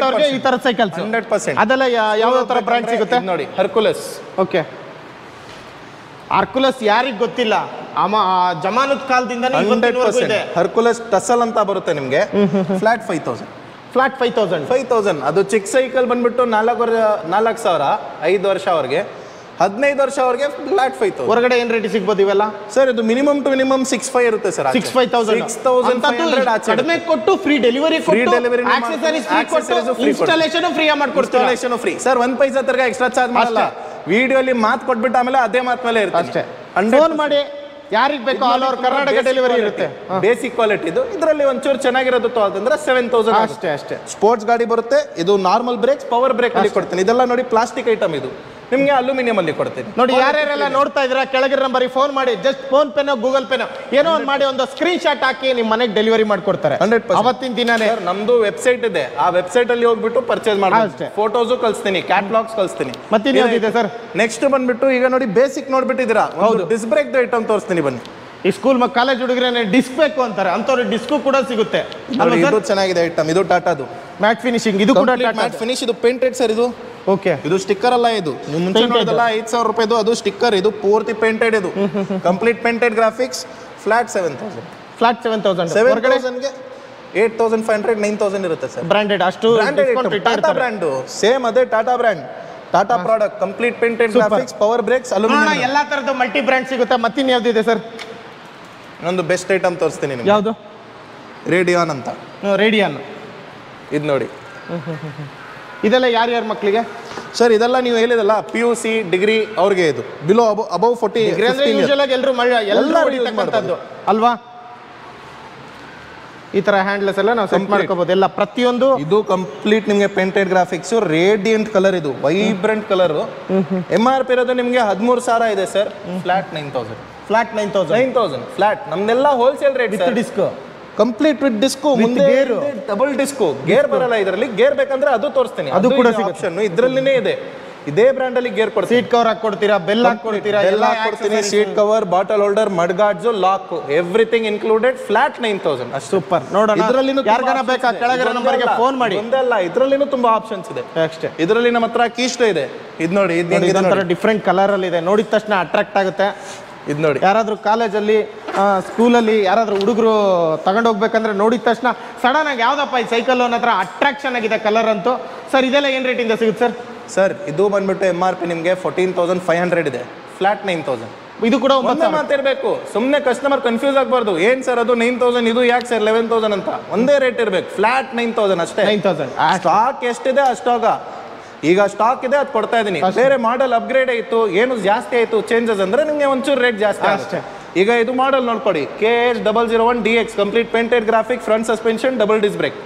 ಈ ತರ ಸೈಕಲ್ಸ್ ಹಂಡ್ರೆಡ್ ಪರ್ಸೆಂಟ್. ಅದೆಲ್ಲ ಯಾವ ತರ ಬ್ರ್ಯಾಂಡ್ ಸಿಗುತ್ತೆ ನೋಡಿ? ಹರ್ಕುಲಸ್. ಓಕೆ, ಹರ್ಕುಲಸ್ ಯಾರಿಗ್ ಗೊತ್ತಿಲ್ಲ, ಅಮ್ಮ ಜಮಾನತ್ ಕಾಲದಿಂದ ಹರ್ಕುಲಸ್ ಟಸಲ್ ಅಂತ ಬರುತ್ತೆ ನಿಮ್ಗೆ. Flat five thousand flat five thousand five thousand ಅದು ಚಿಕ್ಕ ಸೈಕಲ್ ಬಂದ್ಬಿಟ್ಟು ನಾಲ್ಕು ವರ್ಷ ನಾಲ್ಕು ಸಾವಿರ ಐದು ವರ್ಷ ಅವ್ರಿಗೆ, ಹದಿನೈದು ವರ್ಷ ಅವ್ರಿಗೆ ಫ್ಲಾಟ್ ಫೈವ್ ತೌಸಂಡ್. ಹೊರಗಡೆ ಏನ್ ರೇಟ್ ಸಿಗ್ಬೋದು ಇವೆಲ್ಲ? ಸರ್ ಇದು minimum to minimum six five ಇರುತ್ತೆ sir. Six five thousand six thousand ಕಡಿಮೆ ಕೊಟ್ಟು free delivery, free delivery, installation free ಮಾಡ್ಕೊಡ್ತೀವಿ. Installation free sir. ಒಂದ್ ಪೈಸಾ ತರಗ ಎಕ್ಸ್ಟ್ರಾ ಚಾರ್ಜ್ ಮಾಡಲ್ಲ. ವಿಡಿಯೋಲಿ ಮಾತು ಕೊಟ್ಬಿಟ್ಟು ಆಮೇಲೆ ಅದೇ ಮಾತು ಮೇಲೆ ಇರುತ್ತೆ ಅಷ್ಟೇ. ಫೋನ್ ಮಾಡಿ ಯಾರಿಗೆ ಬೇಕೋ ಆಲ್ ಓವರ್ ಕರ್ನಾಟಕ ಡೆಲಿವರಿ ಇರುತ್ತೆ. ಬೇಸಿಕ್ ಕ್ವಾಲಿಟಿ ಇದು. ಇದರಲ್ಲಿ ಒಂಚೂರು ಚೆನ್ನಾಗಿರೋದು ಅಂತಂದ್ರೆ ಸೆವೆನ್ ತೌಸಂಡ್ ಅಷ್ಟೇ ಅಷ್ಟೇ. ಸ್ಪೋರ್ಟ್ಸ್ ಗಾಡಿ ಬರುತ್ತೆ. ಇದು ನಾರ್ಮಲ್ ಬ್ರೇಕ್ಸ್, ಪವರ್ ಬ್ರೇಕ್ ಅಲ್ಲಿ ಕೊಡ್ತೀನಿ. ಇದೆಲ್ಲ ನೋಡಿ ಪ್ಲಾಸ್ಟಿಕ್ ಐಟಮ್, ಇದು ನಿಮ್ಗೆ ಅಲ್ಯೂಮಿನಿಯಂ ಅಲ್ಲಿ ಕೊಡ್ತೀನಿ. ನೋಡಿ ಯಾರ್ಯಾರೆಲ್ಲ ನೋಡ್ತಾ ಇದ್ರ ಕೆಳಗಿರೋ ನಂಬರಿಗೆ ಫೋನ್ ಮಾಡಿ, ಜಸ್ಟ್ ಫೋನ್ ಪೇನೋ ಗೂಗಲ್ ಪೇನೋ ಏನೋ ಒಂದು ಮಾಡಿ ಒಂದು ಸ್ಕ್ರೀನ್ ಶಾಟ್ ಹಾಕಿ ನಿಮ್ಮ ಮನೆಗೆ ಡೆಲಿವರಿ ಮಾಡ್ಕೊಡ್ತಾರೆ. Hundred percent. ಅವತ್ತಿನ ದಿನಾನೇ ನಮ್ದು ವೆಬ್ಸೈಟ್ ಇದೆ, ಆ ವೆಬ್ಸೈಟ್ ಅಲ್ಲಿ ಹೋಗ್ಬಿಟ್ಟು ಪರ್ಚೇಸ್ ಮಾಡಿ ಫೋಟೋಸು ಕಳಿಸ್ತೀನಿ, ಕ್ಯಾಟ್ಲಾಗ್ಸ್ ಕಳಿಸ್ತೀನಿ. ಮತ್ತೆ ಇದೆ ಸರ್ ನೆಕ್ಸ್ಟ್ ಬಂದ್ಬಿಟ್ಟು ಈಗ ನೋಡಿ ಬೇಸಿಕ್ ನೋಡ್ಬಿಟ್ಟಿದ್ದೀರಾ. ಹೌದು, ಡಿಸ್ ಬ್ರೇಕ್ ಐಟಮ್ ತೋರಿಸ್ತೀನಿ ಬನ್ನಿ. ಈ ಸ್ಕೂಲ್ ಮಕ್ಕ ಕಾಲೇಜ್ ಹುಡುಗರೇ ಡಿಸ್ಕ್ ಬೇಕು ಅಂತಾರೆ, ಅಂತವ್ರು ಡಿಸ್ಕು ಕೂಡ ಸಿಗುತ್ತೆ. ಇದು ಚೆನ್ನಾಗಿದೆ ಐಟಮ್. ಇದು ಟಾಟಾದು ಮ್ಯಾಟ್ ಫಿನಿಶಿಂಗ್, ಇದು ಕೂಡ ಮ್ಯಾಟ್ ಫಿನಿಶ್. ಇದು ಪೇಂಟೆಡ್ ಸರ್. ಇದು ಓಕೆ, ಇದು ಸ್ಟಿಕ್ಕರ್ ಅಲ್ಲ. ಇದು ನೀವು ಮುಂಚೆ ನೋಡಿದಲ್ಲ ಐದು ಸಾವಿರ ರೂಪಾಯಿದು, ಅದು ಸ್ಟಿಕ್ಕರ್. ಇದು ಪೂರ್ತಿ ಪೇಂಟೆಡ್. ಇದು complete painted graphics. Flat seven thousand flat seven thousand seven ತೌಸಂಡ್ಗೆ eight thousand five hundred nine thousand ಇರುತ್ತೆ ಸರ್. ಬ್ರಾಂಡೆಡ್ ಅಷ್ಟು ಟಾಟಾ ಬ್ರ್ಯಾಂಡು ಸೇಮ್ ಅದೇ Tata brand. Tata product, complete painted graphics, power brakes, aluminium, ಎಲ್ಲಾ ತರದ್ದು ಮಲ್ಟಿ ಬ್ರ್ಯಾಂಡ್ ಸಿಗುತ್ತೆ. ಮತ್ತಿನ್ ಯಾವ್ದು ಇದೆ ಸರ್? ಇನ್ನೊಂದು ಬೆಸ್ಟ್ ಐಟಮ್ ತೋರಿಸ್ತೀನಿ ನಿಮಗೆ. ಯಾವುದು? ರೇಡಿಯಾನ್ ಅಂತ. ರೇಡಿಯಾನ್ ಇದು ನೋಡಿ. ಇದೆಲ್ಲ ಯಾರ್ಯಾರ ಮಕ್ಕಳಿಗೆ ಸರ್? ಇದೆಲ್ಲ ನೀವು ಹೇಳಿದಲ್ಲ ಪಿ ಯು ಸಿ ಡಿಗ್ರಿ ಅವ್ರಿಗೆ. ಇದು ಬಿಲೋ ಅಬೌವ್ ಫೋರ್ಟಿ ಎಲ್ಲರೂ ಎಲ್ಲರೂ ಅಲ್ವಾ? ಈ ತರ ಹ್ಯಾಂಡ್ಲೆಸ್ ಎಲ್ಲ ನಾವು ಸೆಟ್ ಮಾಡ್ಕೋಬಹುದು ಎಲ್ಲ ಪ್ರತಿಯೊಂದು. ಇದು ಕಂಪ್ಲೀಟ್ ನಿಮಗೆ ಪೇಂಟೆಡ್ ಗ್ರಾಫಿಕ್ಸ್, ರೇಡಿಯಂಟ್ ಕಲರ್. ಇದು vibrant colour. M R P ಇರೋದು ನಿಮಗೆ ಹದಿಮೂರು ಸಾವಿರ ಇದೆ sir. Flat nine thousand flat nine thousand nine thousand flat. ನಮ್ದೆಲ್ಲ wholesale rate. Disc complete with disc, ಮುಂದೆ ಡಬಲ್ ಡಿಸ್ಕು. ಗೇರ್ ಬರಲ್ಲ ಇದರಲ್ಲಿ. ಗೇರ್ ಬೇಕಂದ್ರೆ ಅದು ತೋರಿಸ್ತೀನಿ, ಅದು ಕೂಡ ಆಪ್ಷನ್ ಇದರಲ್ಲಿನೇ ಇದೆ. ಇದೇ ಬ್ರ್ಯಾಂಡ್ ಅಲ್ಲಿ ಗೇರ್ ಕೊಡ್ತೀನಿ. ಸೀಟ್ ಕವರ್ ಹಾಕೊಡ್ತೀರಾ, ಬೆಲ್ ಹಾಕೊಡ್ತೀರಾ, ಎಲ್ಲ ಹಾಕೊಡ್ತೀನಿ. Seat cover, bottle holder, mudguards, lock, everything included, flat nine thousand. Super. ನೋಡೋಣ, ಇದರಲ್ಲಿ ಯಾರಿಗಾನ ಬೇಕಾ ಕೆಳಗಿರೋ ನಂಬರ್ಗೆ ಫೋನ್ ಮಾಡಿ. ಒಂದಲ್ಲ, ಇದರಲ್ಲಿನೂ ತುಂಬಾ ಆಪ್ಷನ್ಸ್ ಇದೆ. ಅಷ್ಟೇ. ಇದರಲ್ಲಿ ನಮ್ಮ ಹತ್ರ ಕೀಸ್ಟೋ ಇದೆ. ಇದು ನೋಡಿ, ಇದೊಂಥರ ಡಿಫ್ರೆಂಟ್ ಕಲರ್ ಅಲ್ಲಿ ಇದೆ, ನೋಡಿದ ತಕ್ಷಣ ಅಟ್ರಾಕ್ಟ್ ಆಗುತ್ತೆ. ಇದು ನೋಡಿ, ಯಾರಾದ್ರೂ ಕಾಲೇಜಲ್ಲಿ ಸ್ಕೂಲಲ್ಲಿ ಯಾರಾದ್ರೂ ಹುಡುಗರು ತಗೊಂಡೋಗ್ಬೇಕಂದ್ರೆ ನೋಡಿದ ತಕ್ಷಣ ಸಡನ್ ಆಗಿ ಯಾವ್ದಪ್ಪ ಈ ಸೈಕಲ್ ಅನ್ನೋ ಹತ್ರ ಅಟ್ರಾಕ್ಷನ್ ಆಗಿದೆ ಕಲರ್ ಅಂತೂ. ಸರ್ ಇದೆಲ್ಲ ಏನ್ ರೇಟ್ ಇಂದ ಸಿಗುತ್ತೆ ಸರ್? ಸರ್ ಇದು ಬಂದ್ಬಿಟ್ಟು ಎಮ್ ಆರ್ ಪಿ ನಿಮಗೆ ಫೋರ್ಟೀನ್ ತೌಸಂಡ್ ಫೈವ್ ಹಂಡ್ರೆಡ್ ಇದೆ, ಫ್ಲಾಟ್ ನೈನ್ ತೌಸಂಡ್. ಇದು ಕೂಡ ಒಂದೇ ಮಾತಿರ್ಬೇಕು, ಸುಮ್ಮನೆ ಕಸ್ಟಮರ್ ಕನ್ಫ್ಯೂಸ್ ಆಗಬಾರ್ದು. ಏನ್ ಸರ್ ಅದು ನೈನ್ ತೌಸಂಡ್, ಇದು ಯಾಕೆ ಸರ್ ಲೆವೆನ್ ತೌಸಂಡ್ ಅಂತ. ಒಂದೇ ರೇಟ್ ಇರ್ಬೇಕು, ಫ್ಲಾಟ್ ನೈನ್ ತೌಸಂಡ್ ಅಷ್ಟೇ. ನೈನ್ ತೌಸಂಡ್ ಸ್ಟಾಕ್ ಎಷ್ಟಿದೆ ಅಷ್ಟಾಗ, ಈಗ ಸ್ಟಾಕ್ ಇದೆ ಅದು ಕೊಡ್ತಾ ಇದೀನಿ. ಬೇರೆ ಮಾಡೆಲ್ ಅಪ್ಗ್ರೇಡ್ ಆಯಿತು, ಏನು ಜಾಸ್ತಿ ಆಯಿತು ಚೇಂಜಸ್ ಅಂದ್ರೆ ನಿಮಗೆ ಒಂಚೂರು ರೇಟ್ ಜಾಸ್ತಿ ಅಷ್ಟೇ. ಈಗ ಇದು ಮಾಡೆಲ್ ನೋಡ್ಕೊಡಿ, K H double zero one D X, complete painted graphic, front suspension, double disc brake.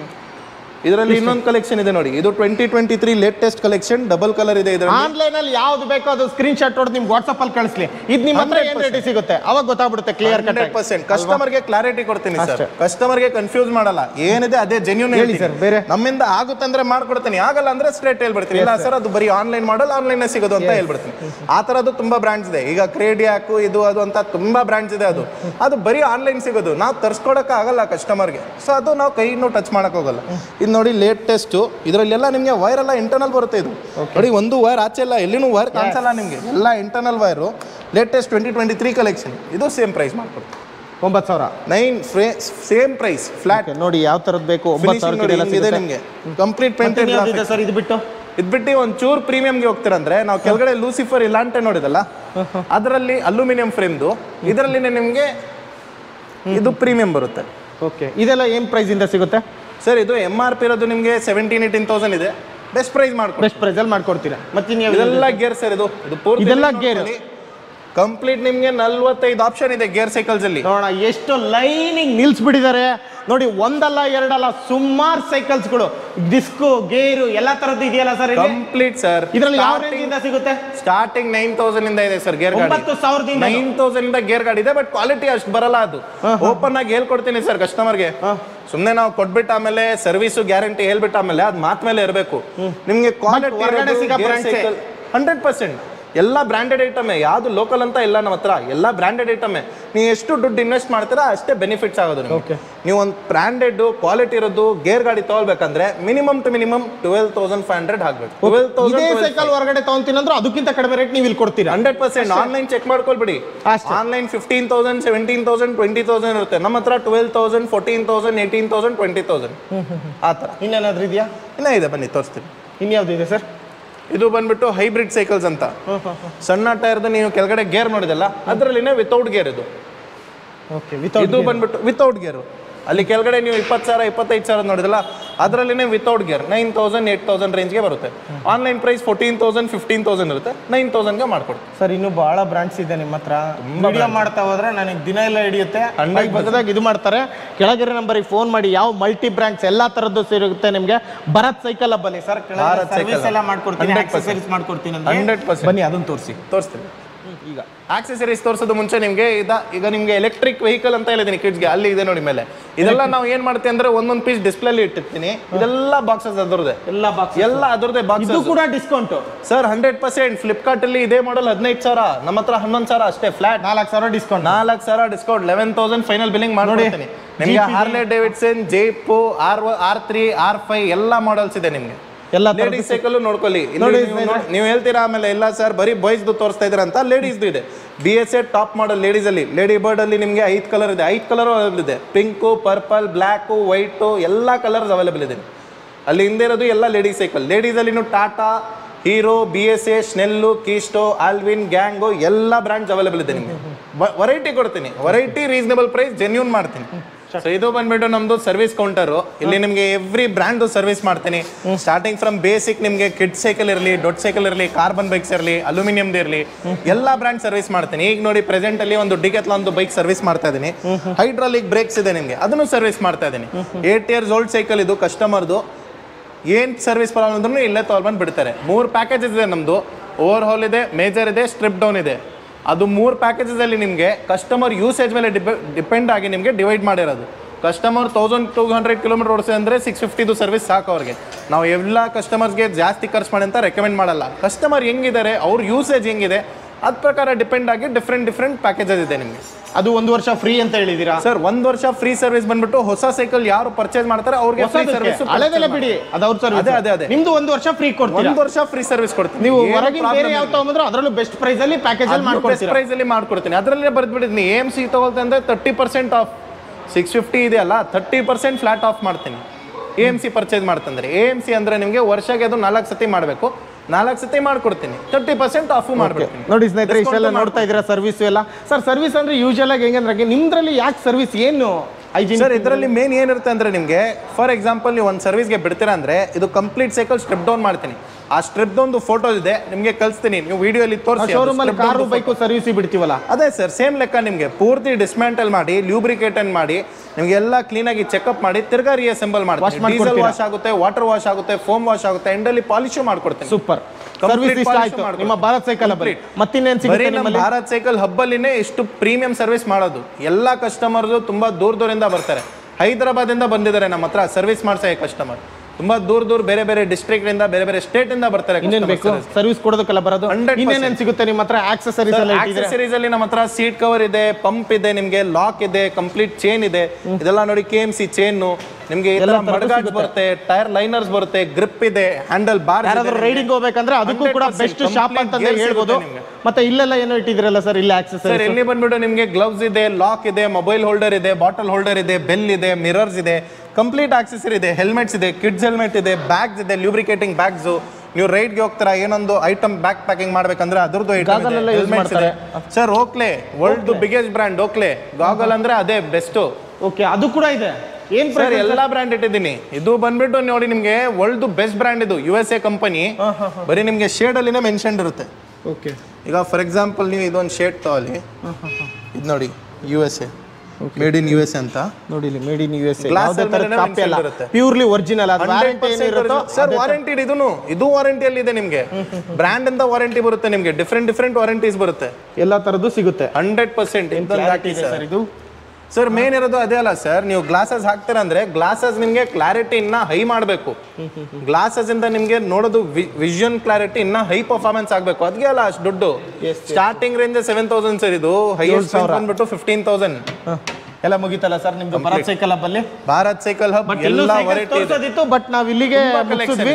ಇದರಲ್ಲಿ ಇನ್ನೊಂದು ಕಲೆಕ್ಷನ್ ಇದೆ ನೋಡಿ, ಇದು twenty twenty three latest collection, double colour ಇದೆ. ಇದರಲ್ಲಿ ಆನ್ಲೈನ್ ಅಲ್ಲಿ ಯಾವ್ದು ಬೇಕೋ ಅದು ಸ್ಕ್ರೀನ್ ಶಾಟ್ ಹೊಡೆದು ನಿಮ್ಗೆ ವಾಟ್ಸ್ಆಪ್ ಅಲ್ಲಿ ಕಳಿಸ್ಲಿ. ಇದು ನಿಮ್ಮ ಹತ್ರ ಏನ್ ರೇಟ್ ಸಿಗುತ್ತೆ ಅವಾಗ ಗೊತ್ತಾಗ್ಬಿಡುತ್ತೆ ಕ್ಲಿಯರ್ ಕಟ್. ಹಂಡ್ರೆಡ್ ಪರ್ಸೆಂಟ್ ಕಸ್ಟಮರ್ಗೆ ಕ್ಲಾರಿಟಿ ಕೊಡ್ತೀನಿ ಸರ್, ಕಸ್ಟಮರ್ಗೆ ಕನ್ಫ್ಯೂಸ್ ಮಾಡಲ್ಲ. ಏನಿದೆ ಅದೇ ಜೆನ್ಯೂನ್ ಹೇಳಿ ಸರ್. ಬೇರೆ ನಮ್ಮಿಂದ ಆಗುತ್ತಂದ್ರೆ ಮಾಡ್ಕೊಡ್ತೀನಿ, ಆಗಲ್ಲ ಅಂದ್ರೆ ಸ್ಟ್ರೇಟ್ ಹೇಳ್ಬಿಡ್ತೀನಿ. ಇಲ್ಲ ಸರ್ ಅದು ಬರೀ ಆನ್ಲೈನ್ ಮಾಡಲ್, ಆನ್ಲೈನ್ ಸಿಗೋದು ಅಂತ ಹೇಳ್ಬಿಡ್ತೀನಿ. ಆ ತರದ್ದು ತುಂಬಾ ಬ್ರಾಂಡ್ಸ್ ಇದೆ. ಈಗ ಕ್ರೇಡಿಯಾಕು ಇದು ಅದು ಅಂತ ತುಂಬಾ ಬ್ರಾಂಡ್ಸ್ ಇದೆ. ಅದು ಅದು ಬರೀ ಆನ್ಲೈನ್ ಸಿಗೋದು, ನಾವು ತರ್ಸ್ಕೊಡಕ್ ಆಗಲ್ಲ ಕಸ್ಟಮರ್ಗೆ. ಸೊ ಅದು ನಾವು ಕೈನೂ ಟಚ್ ಮಾಡಕ್ ಹೋಗಲ್ಲ. ಇದು ನೋಡಿ ಲೇಟೆಸ್ಟ್, ಇದರಲ್ಲೆಲ್ಲ ನಿಮಗೆ ವೈರ್ ಎಲ್ಲ ಇಂಟರ್ನಲ್ ಬರುತ್ತೆ. ಇದು ನೋಡಿ, ಒಂದು ವೈರ್ ಆಚೆ ಇಲ್ಲ, ಎಲ್ಲಿನೂ ವೈರ್ ಕಾಣಿಸಲ್ಲ ನಿಮಗೆ, ಎಲ್ಲ internal wire. Latest twenty twenty three collection, ಇದು ಸೇಮ್ ಪ್ರೈಸ್ ಮಾಡ್ಕೊಡ್ತೀವಿ, ಒಂಬತ್ತು ಸಾವಿರ ನೈನ್ ಸೇಮ್ ಪ್ರೈಸ್ ಫ್ಲಾಟ್. ನೋಡಿ ಯಾವ ತರದ್ದು ಬೇಕು, ಒಂಬತ್ತು ಸಾವಿರ ಇದೆ ನಿಮಗೆ. Complete painted sir. ಇದು ಬಿಟ್ಟು ಇದು ಬಿಟ್ಟು ಒಂದು ಚೂರು ಪ್ರೀಮಿಯಂಗೆ ಹೋಗ್ತೀರಂದ್ರೆ, ನಾವು ಕೆಳಗಡೆ ಲೂಸಿಫರ್ ಇಲಾಂಟೆ ನೋಡಿದಲ್ಲ, ಅದರಲ್ಲಿ ಅಲ್ಯೂಮಿನಿಯಂ ಫ್ರೇಮ್ದು, ಇದರಲ್ಲಿ ನಿಮಗೆ ಇದು ಪ್ರೀಮಿಯಂ ಬರುತ್ತೆ. ಓಕೆ, ಇದೆಲ್ಲ ಏನ್ ಪ್ರೈಸ್ ಇಂದ ಸಿಗುತ್ತೆ ಸರ್? ಇದು ಎಮ್ ಆರ್ ಪಿ ಇರೋದು ನಿಮಗೆ ಸೆವೆಂಟೀನ್ ಏಯ್ಟೀನ್ ತೌಸಂಡ್ ಇದೆ, ಬೆಸ್ಟ್ ಪ್ರೈಸ್ ಮಾಡ್ಕೊ ಬೆಸ್ಟ್ ಪ್ರೈಸ್ ಅಲ್ಲಿ ಮಾಡ್ಕೊಡ್ತೀರಾ. ಮತ್ತೆ ಇದೆಲ್ಲ ಗೇರ್ ಸರ್, ಇದು ಇದು ಪೂರ್ತಿ ಇದೆಲ್ಲ ಗೇರ್ ಕಂಪ್ಲೀಟ್ ನಿಮಗೆ ನಲ್ವತ್ತೈದು ಆಪ್ಷನ್ ಇದೆ ಗೇರ್ ಸೈಕಲ್ಸ್ ಅಲ್ಲಿ. ನೋಡೋಣ ಎಷ್ಟು ಲೈನಿಂಗ್ ನಿಲ್ಸ್ಬಿಟ್ಟಿದ್ದಾರೆ ನೋಡಿ. ಒಂದಲ್ಲ ಎರಡಲ್ಲ ಸುಮಾರು ಸೈಕಲ್ಸ್ಗಳು, ಡಿಸ್ಕು, ಗೇರು ಎಲ್ಲ ತರದ್ದು ಇದೆಯಲ್ಲ ಸರ್? Complete sir. ಇದರಲ್ಲಿ ಯಾವ ರೇಂಜ್ ಇಂದ ಸಿಗುತ್ತೆ? ಸ್ಟಾರ್ಟಿಂಗ್ ನೈನ್ ತೌಸಂಡ್ ಇಂದ ಇದೆ ಸರ್ ಗೇರ್ ಗಾಡಿ. ಒಂಬತ್ತು ಸಾವಿರದಿಂದ ನೈನ್ ತೌಸಂಡ್ ಇಂದ ಗೇರ್ ಗಾಡಿ ಇದೆ, ಬಟ್ ಕ್ವಾಲಿಟಿ ಅಷ್ಟು ಬರಲ್ಲ. ಅದು ಓಪನ್ ಆಗಿ ಹೇಳ್ಕೊಡ್ತೀನಿ ಸರ್ ಕಸ್ಟಮರ್ಗೆ. ಸುಮ್ಮನೆ ನಾವು ಕೊಟ್ಬಿಟ್ಟು ಆಮೇಲೆ ಸರ್ವಿಸು ಗ್ಯಾರಂಟಿ ಹೇಳ್ಬಿಟ್ಟು ಆಮೇಲೆ ಅದ್ ಮಾತ್ ಮೇಲೆ ಇರಬೇಕು. ನಿಮ್ಗೆ ಕ್ವಾಲಿಟಿ ಹಂಡ್ರೆಡ್ ಪರ್ಸೆಂಟ್ ಎಲ್ಲ ಬ್ರಾಂಡೆಡ್ ಐಟಮೇ, ಯಾವುದು ಲೋಕಲ್ ಅಂತ ಇಲ್ಲ ನಮ್ಮ ಹತ್ರ, ಎಲ್ಲ ಬ್ರಾಂಡೆಡ್ ಐಟಮೇ. ನೀವು ಎಷ್ಟು ದುಡ್ಡು ಇನ್ವೆಸ್ಟ್ ಮಾಡ್ತೀರಾ ಅಷ್ಟೇ ಬೆನಿಫಿಟ್ಸ್ ಆಗೋದು ನಿಮಗೆ. ನೀವು ಒಂದು ಬ್ರಾಂಡೆಡ್ ಕ್ವಾಲಿಟಿ ಇರೋದು ಗೇರ್ ಗಾಡಿ ತಗೊಳ್ಬೇಕಂದ್ರೆ minimum to minimum twelve thousand five hundred ಆಗಬೇಕು. ಟ್ವೆಲ್ ತೌಸಂಡ್ ಸೈಕಲ್ ಹೊರಗಡೆ ತಗೊಂತೀನಿ ಅಂದ್ರೆ ಅದಕ್ಕಿಂತ ಕಡಿಮೆ ರೇಟ್ ನೀವು ಇಲ್ಲಿ ಕೊಡ್ತೀರಾ? ಹಂಡ್ರೆಡ್ ಪರ್ಸೆಂಟ್ ಆನ್ಲೈನ್ ಚೆಕ್ ಮಾಡ್ಕೊಳ್ಬಿಡಿ. Online fifteen thousand seventeen thousand twenty thousand ಇರುತ್ತೆ, ನಮ್ಮ ಹತ್ರ twelve thousand fourteen thousand eighteen thousand twenty thousand ಆ ಥರ. ಇನ್ನೇನಾದ್ರೂ ಇದೆಯಾ? ಇನ್ನೂ ಇದೆ, ಬನ್ನಿ ತೋರಿಸ್ತೀನಿ. ಇನ್ಯಾವ್ದು ಇದೆ ಸರ್? ಇದು ಬಂದ್ಬಿಟ್ಟು ಹೈಬ್ರಿಡ್ ಸೈಕಲ್ಸ್ ಅಂತ. ಸಣ್ಣ ಟೈರ್ದು ನೀವು ಕೆಳಗಡೆ ಗೇರ್ ನೋಡಿದಲ್ಲ, ಅದರಲ್ಲಿನೇ ವಿತೌಟ್ ಗೇರ್ ಇದು. ಇದು ಬಂದ್ಬಿಟ್ಟು ವಿತೌಟ್ ಗೇರು. ಅಲ್ಲಿ ಕೆಳಗಡೆ ನೀವು ಇಪ್ಪತ್ತು ಸಾವಿರ ಇಪ್ಪತ್ತೈದು ಸಾವಿರ ನೋಡಿದಲ್ಲ, ಅದರಲ್ಲಿನೇ without gear nine thousand eight thousand ರೇಂಜ್ಗೆ ಬರುತ್ತೆ. Online price fourteen thousand fifteen thousand ಇರುತ್ತೆ, ನೈನ್ ತೌಸಂಡ್ಗೆ ಮಾಡ್ಕೊಡ್ತೀವಿ ಸರ್. ಇನ್ನು ಬಹಳ ಬ್ರಾಂಡ್ಸ್ ಇದೆ ನಿಮ್ಮ ಹತ್ರ. ವಿಡಿಯೋ ಮಾಡ್ತಾ ಹೋದ್ರೆ ನನಗೆ ದಿನ ಎಲ್ಲ ಹಿಡಿಯುತ್ತೆ. ಬದಲಾಗ ಇದು ಮಾಡ್ತಾರೆ. ಕೆಳಗಿರೋ ನಂಬರಿಗೆ ಫೋನ್ ಮಾಡಿ, ಯಾವ ಮಲ್ಟಿ ಬ್ರಾಂಡ್ಸ್ ಎಲ್ಲ ತರದ್ದು ಸಿಗುತ್ತೆ ನಿಮಗೆ. ಭರತ್ ಸೈಕಲ್ ಬನ್ನಿ ಸರ್, ಸರ್ವಿಸ್ ಎಲ್ಲ ಮಾಡ್ಕೊಡ್ತೀನಿ, ಆಕ್ಸೆಸರೀಸ್ ಮಾಡ್ಕೊಡ್ತೀನಿ. ಹಂಡ್ರೆಡ್ ಪರ್ಸೆಂಟ್ ಬನ್ನಿ, ಅದನ್ನು ತೋರಿಸಿ ತೋರಿಸ್ತೀನಿ. ಈಗ ಆಕ್ಸೆಸರೀಸ್ ತೋರಿಸೋದು ಮುಂಚೆ ನಿಮಗೆ ಇದ ಈಗ ನಿಮಗೆ ಎಲೆಕ್ಟ್ರಿಕ್ ವೆಹಿಕಲ್ ಅಂತ ಹೇಳಿದ್ದೀನಿ ಕಿಡ್ಸ್ಗೆ, ಅಲ್ಲಿ ಇದೆ ನೋಡಿ ಮೇಲೆ. ಇದೆಲ್ಲ ನಾವು ಏನ್ ಮಾಡ್ತೀವಿ ಅಂದ್ರೆ ಒಂದೊಂದು ಪೀಸ್ ಡಿಸ್ಪ್ಲೇ ಅಲ್ಲಿ ಇಟ್ಟಿರ್ತೀನಿ. ಇದೆಲ್ಲ ಬಾಕ್ಸಸ್ ಅದರದೇ, ಎಲ್ಲ ಬಾಕ್ಸ್ ಎಲ್ಲ ಅದರದೇ ಬಾಕ್ಸ್. ಇದು ಕೂಡ discount sir hundred percent. Flipkart ಅಲ್ಲಿ ಇದೇ ಮಾಡಲ್ ಹದಿನೈದು ಸಾವಿರ, ನಮ್ಮ ಹತ್ರ ಹನ್ನೊಂದು ಸಾವಿರ ಅಷ್ಟೇ ಫ್ಲಾಟ್. ನಾಲ್ಕು ಸಾವಿರ ಡಿಸ್ಕೌಂಟ್, ನಾಲ್ಕು ಸಾವಿರ discount, eleven thousand final billing ಮಾಡ್ಕೊಡ್ತೀನಿ ನಿಮಗೆ. ಹಾರ್ಲೆ ಡೇವಿಡ್ಸನ್, ಜೇಪು, R R three R five ಎಲ್ಲ ಮಾಡಲ್ಸ್ ಇದೆ ನಿಮಗೆ. ಎಲ್ಲ ಲೇಡೀಸ್ ಸೈಕಲ್ ನೋಡ್ಕೊಳ್ಳಿ. ನೀವು ಹೇಳ್ತೀರಾ ಆಮೇಲೆ ಇಲ್ಲ ಸರ್ ಬರೀ ಬಾಯ್ಸ್ ತೋರಿಸ್ತಾ ಇದ್ದೀರಾ ಅಂತ, ಲೇಡೀಸ್ ಇದೆ. B S A top model ladies ಅಲ್ಲಿ, ಲೇಡಿ ಬರ್ಡ್ ಅಲ್ಲಿ ನಿಮಗೆ ಐದು ಕಲರ್ ಇದೆ, ಐದು ಕಲರ್ ಅವೈಲೇಬಲ್ ಇದೆ. ಪಿಂಕು, ಪರ್ಪಲ್, ಬ್ಲ್ಯಾಕು, ವೈಟು ಎಲ್ಲ ಕಲರ್ಸ್ ಅವೈಲೇಬಲ್ ಇದೆ. ಅಲ್ಲಿ ಹಿಂದೆ ಇರೋದು ಎಲ್ಲ ಲೇಡೀಸ್ ಸೈಕಲ್. ಲೇಡೀಸ್ ಅಲ್ಲಿ Tata, Hero, B S A, ಸ್ನೆಲ್ಲು, ಕೀಸ್ಟೋ, ಆಲ್ವಿನ್, ಗ್ಯಾಂಗೋ ಎಲ್ಲ ಬ್ರಾಂಡ್ಸ್ ಅವೈಲೇಬಲ್ ಇದೆ ನಿಮಗೆ. ವೆರೈಟಿ ಕೊಡ್ತೀನಿ, ವೆರೈಟಿ ರೀಸನಬಲ್ ಪ್ರೈಸ್, ಜೆನ್ಯೂನ್ ಮಾಡ್ತೀನಿ. ಸೊ ಇದು ಬಂದ್ಬಿಟ್ಟು ನಮ್ದು ಸರ್ವಿಸ್ ಕೌಂಟರ್. ಇಲ್ಲಿ ನಿಮಗೆ ಎವ್ರಿ ಬ್ರ್ಯಾಂಡ್ ಸರ್ವಿಸ್ ಮಾಡ್ತೀನಿ. ಸ್ಟಾರ್ಟಿಂಗ್ ಫ್ರಮ್ ಬೇಸಿಕ್ ನಿಮಗೆ ಕಿಡ್ ಸೈಕಲ್ ಇರಲಿ, ದೊಡ್ಡ ಸೈಕಲ್ ಇರಲಿ, ಕಾರ್ಬನ್ ಬೈಕ್ಸ್ ಇರಲಿ, ಅಲ್ಯೂಮಿನಿಯಂ ಇರಲಿ, ಎಲ್ಲಾ ಬ್ರ್ಯಾಂಡ್ ಸರ್ವಿಸ್ ಮಾಡ್ತೀನಿ. ಈಗ ನೋಡಿ ಪ್ರೆಸೆಂಟ್ ಅಲ್ಲಿ ಒಂದು ಡಿಕೆತ್ಲಾನ್ ಒಂದು ಬೈಕ್ ಸರ್ವಿಸ್ ಮಾಡ್ತಾ ಇದೀನಿ. ಹೈಡ್ರಾಲಿಕ್ ಬ್ರೇಕ್ಸ್ ಇದೆ ನಿಮಗೆ, ಅದನ್ನು ಸರ್ವಿಸ್ ಮಾಡ್ತಾ ಇದೀನಿ. ಏಟ್ ಇಯರ್ಸ್ ಓಲ್ಡ್ ಸೈಕಲ್ ಇದು, ಕಸ್ಟಮರ್ದು ಏನ್ ಸರ್ವಿಸ್ ಪ್ರಾಬ್ಲಮ್ ಅಂದ್ರೂ ಇಲ್ಲೇ ತೊಗೊಂಡ್ಬಂದು ಬಿಡ್ತಾರೆ. ಮೂರು ಪ್ಯಾಕೇಜಸ್ ಇದೆ ನಮ್ದು. ಓವರ್ ಹಾಲ್ ಇದೆ, ಮೇಜರ್ ಇದೆ, ಸ್ಟ್ರಿಪ್ ಡೌನ್ ಇದೆ. ಅದು ಮೂರು ಪ್ಯಾಕೇಜಸ್ ಅಲ್ಲಿ ನಿಮಗೆ ಕಸ್ಟಮರ್ ಯೂಸೇಜ್ ಮೇಲೆ ಡಿಪೆಂಡ್ ಆಗಿ ನಿಮಗೆ ಡಿವೈಡ್ ಮಾಡಿರೋದು. Customer thousand two hundred kilometre ಓಡಿಸಿ ಅಂದರೆ ಸಿಕ್ಸ್ ಫಿಫ್ಟಿದು ಸರ್ವಿಸ್ ಸಾಕು ಅವ್ರಿಗೆ. ನಾವು ಎಲ್ಲ ಕಸ್ಟಮರ್ಸ್ಗೆ ಜಾಸ್ತಿ ಖರ್ಚು ಮಾಡಿ ಅಂತ ರೆಕಮೆಂಡ್ ಮಾಡಲ್ಲ. ಕಸ್ಟಮರ್ ಹೆಂಗಿದ್ದಾರೆ, ಅವ್ರ ಯೂಸೇಜ್ ಹೆಂಗಿದೆ ಅದ ಪ್ರಕಾರ ಡಿಪೆಂಡ್ ಆಗಿ ಡಿಫ್ರೆಂಟ್ ಡಿಫ್ರೆಂಟ್ ಪ್ಯಾಕೇಜಸ್ ಇದೆ ನಿಮಗೆ. ಅದು ಒಂದು ವರ್ಷ ಫ್ರೀ ಅಂತ ಹೇಳಿದೀರಾ ಸರ್? ಒಂದು ವರ್ಷ ಫ್ರೀ ಸರ್ವಿಸ್ ಬಂದ್ಬಿಟ್ಟು ಹೊಸ ಸೈಕಲ್ ಯಾರು ಪರ್ಚೇಸ್ ಮಾಡ್ತಾರೆ ಅವ್ರಿಗೆ ಫ್ರೀ ಸರ್ವಿಸ್. ಹಳೆದೆಲ್ಲ ಬಿಡಿ, ಅದು ಅವ್ರ ಸರ್ವಿಸ್. ಅದೇ ಅದೇ ಅದೇ ನಿಮ್ದು ಒಂದು ವರ್ಷ ಫ್ರೀ ಕೊಡ್ತೀರಾ? ಒಂದು ವರ್ಷ ಫ್ರೀ ಸರ್ವಿಸ್ ಕೊಡ್ತೀನಿ. ನೀವು ಹೊರಗಿನ ಬೇರೆ ಯಾವ ತಗೊಂಡ್ರು ಅದರಲ್ಲೂ ಬೆಸ್ಟ್ ಪ್ರೈಸ್ ಅಲ್ಲಿ ಪ್ಯಾಕೇಜ್ ಅಲ್ಲಿ ಮಾಡ್ಕೊಡ್ತೀರಾ? ಬೆಸ್ಟ್ ಪ್ರೈಸ್ ಅಲ್ಲಿ ಮಾಡ್ಕೊಡ್ತೀನಿ. ಅದರಲ್ಲೇ ಬರ್ದ್ಬಿಟ್ಟಿದ್ದೀನಿ ಎ ಎಮ್ ಸಿ ತಗೊಳ್ತಾ ಅಂದ್ರೆ thirty percent off. Six fifty ಇದೆ ಅಲ್ಲ, ತರ್ಟಿ ಪರ್ಸೆಂಟ್ ಫ್ಲಾಟ್ ಆಫ್ ಮಾಡ್ತೀನಿ ಎ ಎಮ್ ಸಿ ಪರ್ಚೇಸ್ ಮಾಡ್ತಂದ್ರೆ. ಎ ಎಮ್ ಸಿ ಅಂದ್ರೆ ನಿಮಗೆ ವರ್ಷಕ್ಕೆ ಅದು ನಾಲ್ಕು ಸತಿ ಮಾಡಬೇಕು, ನಾಲ್ಕು ಸತಿ ಮಾಡ್ಕೊಡ್ತೀನಿ, ತರ್ಟಿ ಪರ್ಸೆಂಟ್ ಆಫ್ ಮಾಡ್ಬಿಡ್ತೀನಿ. ನೋಡಿ ಸ್ನೇಹಿತರೆ, ಇಷ್ಟೆಲ್ಲ ನೋಡ್ತಾ ಇದ್ದೀರಾ ಸರ್ವಿಸ್ ಎಲ್ಲ. ಸರ್ ಸರ್ವಿಸ್ ಅಂದ್ರೆ ಯೂಶಲ್ ಆಗಿ ಹೆಂಗಂದ್ರೆ ನಿಮ್ದ್ರಲ್ಲಿ ಯಾಕೆ ಸರ್ವಿಸ್ ಏನು ಸರ್? ಇದರಲ್ಲಿ ಮೇನ್ ಏನಿರುತ್ತೆ ಅಂದ್ರೆ ನಿಮಗೆ ಫಾರ್ ಎಕ್ಸಾಂಪಲ್ ನೀವು ಒಂದು ಸರ್ವಿಸ್ಗೆ ಬಿಡ್ತೀರಾ ಅಂದ್ರೆ ಇದು ಕಂಪ್ಲೀಟ್ ಸೈಕಲ್ ಸ್ಟ್ರಿಪ್ ಡೌನ್ ಮಾಡ್ತೀನಿ. ಆ ಸ್ಟ್ರಿಪ್ ಡೌನ್ ಫೋಟೋ ಇದೆ ನಿಮಗೆ ಕಳಿಸ್ತೀನಿ, ನೀವು ವಿಡಿಯೋ ಅಲ್ಲಿ ತೋರಿಸಿ. ಶೋರೂಮ್ ಅಲ್ಲಿ ಕಾರು ಬೈಕು ಸರ್ವಿಸ್ ಬಿಡ್ತೀವಲ್ಲ, ಅದೇ ಸರ್ ಸೇಮ್ ಲೆಕ್ಕ. ನಿಮಗೆ ಪೂರ್ತಿ ಡಿಸ್ಮ್ಯಾಂಟಲ್ ಮಾಡಿ, ಲ್ಯೂಬ್ರಿಕೇಟನ್ ಮಾಡಿ, ನಿಮಗೆ ಎಲ್ಲ ಕ್ಲೀನ್ ಆಗಿ ಚೆಕ್ಅಪ್ ಮಾಡಿ, ತಿರ್ಗಾ ರಿಅಸೆಂಬಲ್ ಮಾಡ್ತೀನಿ. ಡೀಸೆಲ್ ವಾಶ್ ಆಗುತ್ತೆ, ವಾಟರ್ ವಾಶ್ ಆಗುತ್ತೆ, ಫೋಮ್ ವಾಶ್ ಆಗುತ್ತೆ, ಎಂಡಲ್ಲಿ ಪಾಲಿಶ್ ಮಾಡ್ಕೊಡ್ತೀನಿ. ಸೂಪರ್ ಸರ್ವಿಸ್ ಇಷ್ಟ ಆಯ್ತು ನಿಮ್ಮ ಭಾರತ್ ಸೈಕಲ್ ಹಬ್. ಮತ್ತಿನ್ನೇನು ಸಿಗುತ್ತೆ ನಿಮ್ಮಲ್ಲಿ? ಭಾರತ್ ಸೈಕಲ್ ಹಬ್ ಅಲ್ಲಿನೇ ಇಷ್ಟು ಪ್ರೀಮಿಯಂ ಸರ್ವಿಸ್ ಮಾಡೋದು. ಎಲ್ಲ ಕಸ್ಟಮರ್ಸ್ ತುಂಬಾ ದೂರ ದೂರಿಂದ ಬರ್ತಾರೆ. ಹೈದರಾಬಾದ್ ಇಂದ ಬಂದಿದ್ದಾರೆ ನಮ್ಮ ಹತ್ರ ಸರ್ವಿಸ್ ಮಾಡ್ಸೋ ಕಸ್ಟಮರ್. ತುಂಬಾ ದೂರ ದೂರ ಬೇರೆ ಬೇರೆ ಡಿಸ್ಟ್ರಿಕ್ಟ್ ಇಂದ, ಬೇರೆ ಬೇರೆ ಸ್ಟೇಟ್ ಇಂದ ಬರ್ತಾರೆ. ಇನ್ನೇನು ಬೇಕು ಸರ್ವಿಸ್ ಕೊಡೋದಕ್ಕೆಲ್ಲ ಬರೋದು? ಇನ್ನೇನೇನು ಸಿಗುತ್ತೆ ನಿಮ್ಮ ಹತ್ರ? ಆಕ್ಸೆಸರೀಸ್ ಆಕ್ಸೆಸರೀಸ್ ಅಲ್ಲಿ ನಮ್ಮ ಹತ್ರ ಸೀಟ್ ಕವರ್ ಇದೆ, ಪಂಪ್ ಇದೆ, ನಿಮಗೆ ಲಾಕ್ ಇದೆ, ಕಂಪ್ಲೀಟ್ ಚೈನ್ ಇದೆ. ಇದೆಲ್ಲ ನೋಡಿ ಕೆ ಎಂ ಸಿ ಚೈನ್ ನಿಮಗೆ ಮಡ್ಗಾರ್ಡ್ಸ್ ಬರುತ್ತೆ, ಟೈರ್ ಲೈನರ್ಸ್ ಬರುತ್ತೆ, ಗ್ರಿಪ್ ಇದೆ, ಹ್ಯಾಂಡಲ್ ಬಾರ್. ಯಾರಾದ್ರೂ ರೈಡಿಂಗ್ ಹೋಗ್ಬೇಕಂದ್ರೆ ಅದಕ್ಕೂ ಕೂಡ ಬೆಸ್ಟ್ ಶಾಪ್ ಅಂತ ಹೇಳ್ಬೋದು. ಮತ್ತೆ ಇಲ್ಲೆಲ್ಲ ಏನೋ ಇಟ್ಟಿದ್ರಲ್ಲ ಸರ್ ಇಲ್ಲಿ ಆಕ್ಸೆಸರೀಸ್? ಇಲ್ಲಿ ಬಂದ್ಬಿಟ್ಟು ನಿಮಗೆ ಗ್ಲೌಸ್ ಇದೆ, ಲಾಕ್ ಇದೆ, ಮೊಬೈಲ್ ಹೋಲ್ಡರ್ ಇದೆ, ಬಾಟಲ್ ಹೋಲ್ಡರ್ ಇದೆ, ಬೆಲ್ ಇದೆ, ಮಿರರ್ಸ್ ಇದೆ, ಕಂಪ್ಲೀಟ್ ಆಕ್ಸೆಸರಿ ಇದೆ, ಹೆಲ್ಮೆಟ್ಸ್ ಇದೆ, ಕಿಡ್ಸ್ ಹೆಲ್ಮೆಟ್ ಇದೆ, ಬ್ಯಾಗ್ಸ್ ಇದೆ, ಲ್ಯೂಬ್ರಿಕೇಟಿಂಗ್ ಬ್ಯಾಗ್ಸ್. ನೀವು ರೈಡ್ಗೆ ಹೋಗ್ತಾರ ಏನೊಂದು ಐಟಮ್ ಬ್ಯಾಕ್ ಪ್ಯಾಕಿಂಗ್ ಮಾಡ್ಬೇಕಂದ್ರೆ ಅದ್ರದ್ದು ಹೆಲ್ಮೆಟ್ಸ್ ಇದೆ sir. Oakley world biggest brand Oakley goggle ಅಂದ್ರೆ ಅದೇ ಬೆಸ್ಟ್. ಓಕೆ, ಅದು ಕೂಡ ಇದೆ. ಏನ್ ಸರ್ ಎಲ್ಲಾ ಬ್ರ್ಯಾಂಡ್ ಇಟ್ಟಿದ್ದೀನಿ. ಇದು ಬಂದ್ಬಿಟ್ಟು ನೋಡಿ ನಿಮ್ಗೆ ವರ್ಲ್ಡ್ ಬೆಸ್ಟ್ ಬ್ರ್ಯಾಂಡ್ ಇದು, ಯು ಎಸ್ ಎ ಕಂಪನಿ. ಬರೀ ನಿಮ್ಗೆ ಶೇಡ್ ಅಲ್ಲಿನೇ ಮೆನ್ಷನ್ ಇರುತ್ತೆ. ಓಕೆ, ಈಗ ಫಾರ್ ಎಕ್ಸಾಂಪಲ್ ನೀವು ಇದೊಂದು ಶೇಡ್ ತಗೊಳ್ಳಿ, ಇದು ನೋಡಿ U S A, made in U S A ಅಂತ ನೋಡಿ. ಇಲ್ಲಿ made in U S A purely original. Sir warranty ಇದನ್ನು ಇದು ವಾರಂಟಿಯಲ್ಲಿ ಇದೆ ನಿಮಗೆ. ಬ್ರ್ಯಾಂಡ್ ಅಂತ ವಾರಂಟಿ ಬರುತ್ತೆ ನಿಮಗೆ, ಡಿಫ್ರೆಂಟ್ ಡಿಫ್ರೆಂಟ್ ವಾರಂಟೀಸ್ ಬರುತ್ತೆ, ಎಲ್ಲಾ ತರದ್ದು ಸಿಗುತ್ತೆ ಹಂಡ್ರೆಡ್ ಪರ್ಸೆಂಟ್. ಇದು ಸರ್ ಮೇನ್ ಇರೋದು ಅದೇ ಅಲ್ಲ ಸರ್. ನೀವು ಗ್ಲಾಸಸ್ ಹಾಕ್ತೀರಾ ಅಂದ್ರೆ ಗ್ಲಾಸಸ್ ನಿಮ್ಗೆ ಕ್ಲಾರಿಟಿ ಇನ್ನ ಹೈ ಮಾಡಬೇಕು. ಗ್ಲಾಸಸ್ ಇಂದ ನಿಮ್ಗೆ ನೋಡೋದು ವಿಷನ್ ಕ್ಲಾರಿಟಿ ಇನ್ನ ಹೈ ಪರ್ಫಾರ್ಮೆನ್ಸ್ ಆಗಬೇಕು. ಅದಕ್ಕೆ ಅಲ್ಲ ಅಷ್ಟು ದುಡ್ಡು. Starting range seven thousand sir, ಇದು ಹೈಯೆಸ್ಟ್ ಬಂದ್ಬಿಟ್ಟು ಫಿಫ್ಟೀನ್ ತೌಸಂಡ್. ಎಲ್ಲ ಮುಗಿತಲ್ಲ ಸರ್ ನಿಮ್ದು ಭಾರತ್ ಸೈಕಲ್ ಹಬ್ ಅಲ್ಲಿ? ಭಾರತ್ ಸೈಕಲ್ ಹಬ್ ಎಲ್ಲ ವೆರೈಟಿ ಇತ್ತು, ಬಟ್ ನಾವ್ ಇಲ್ಲಿಗೆ ಮುಗಿಸಿದ್ವಿ.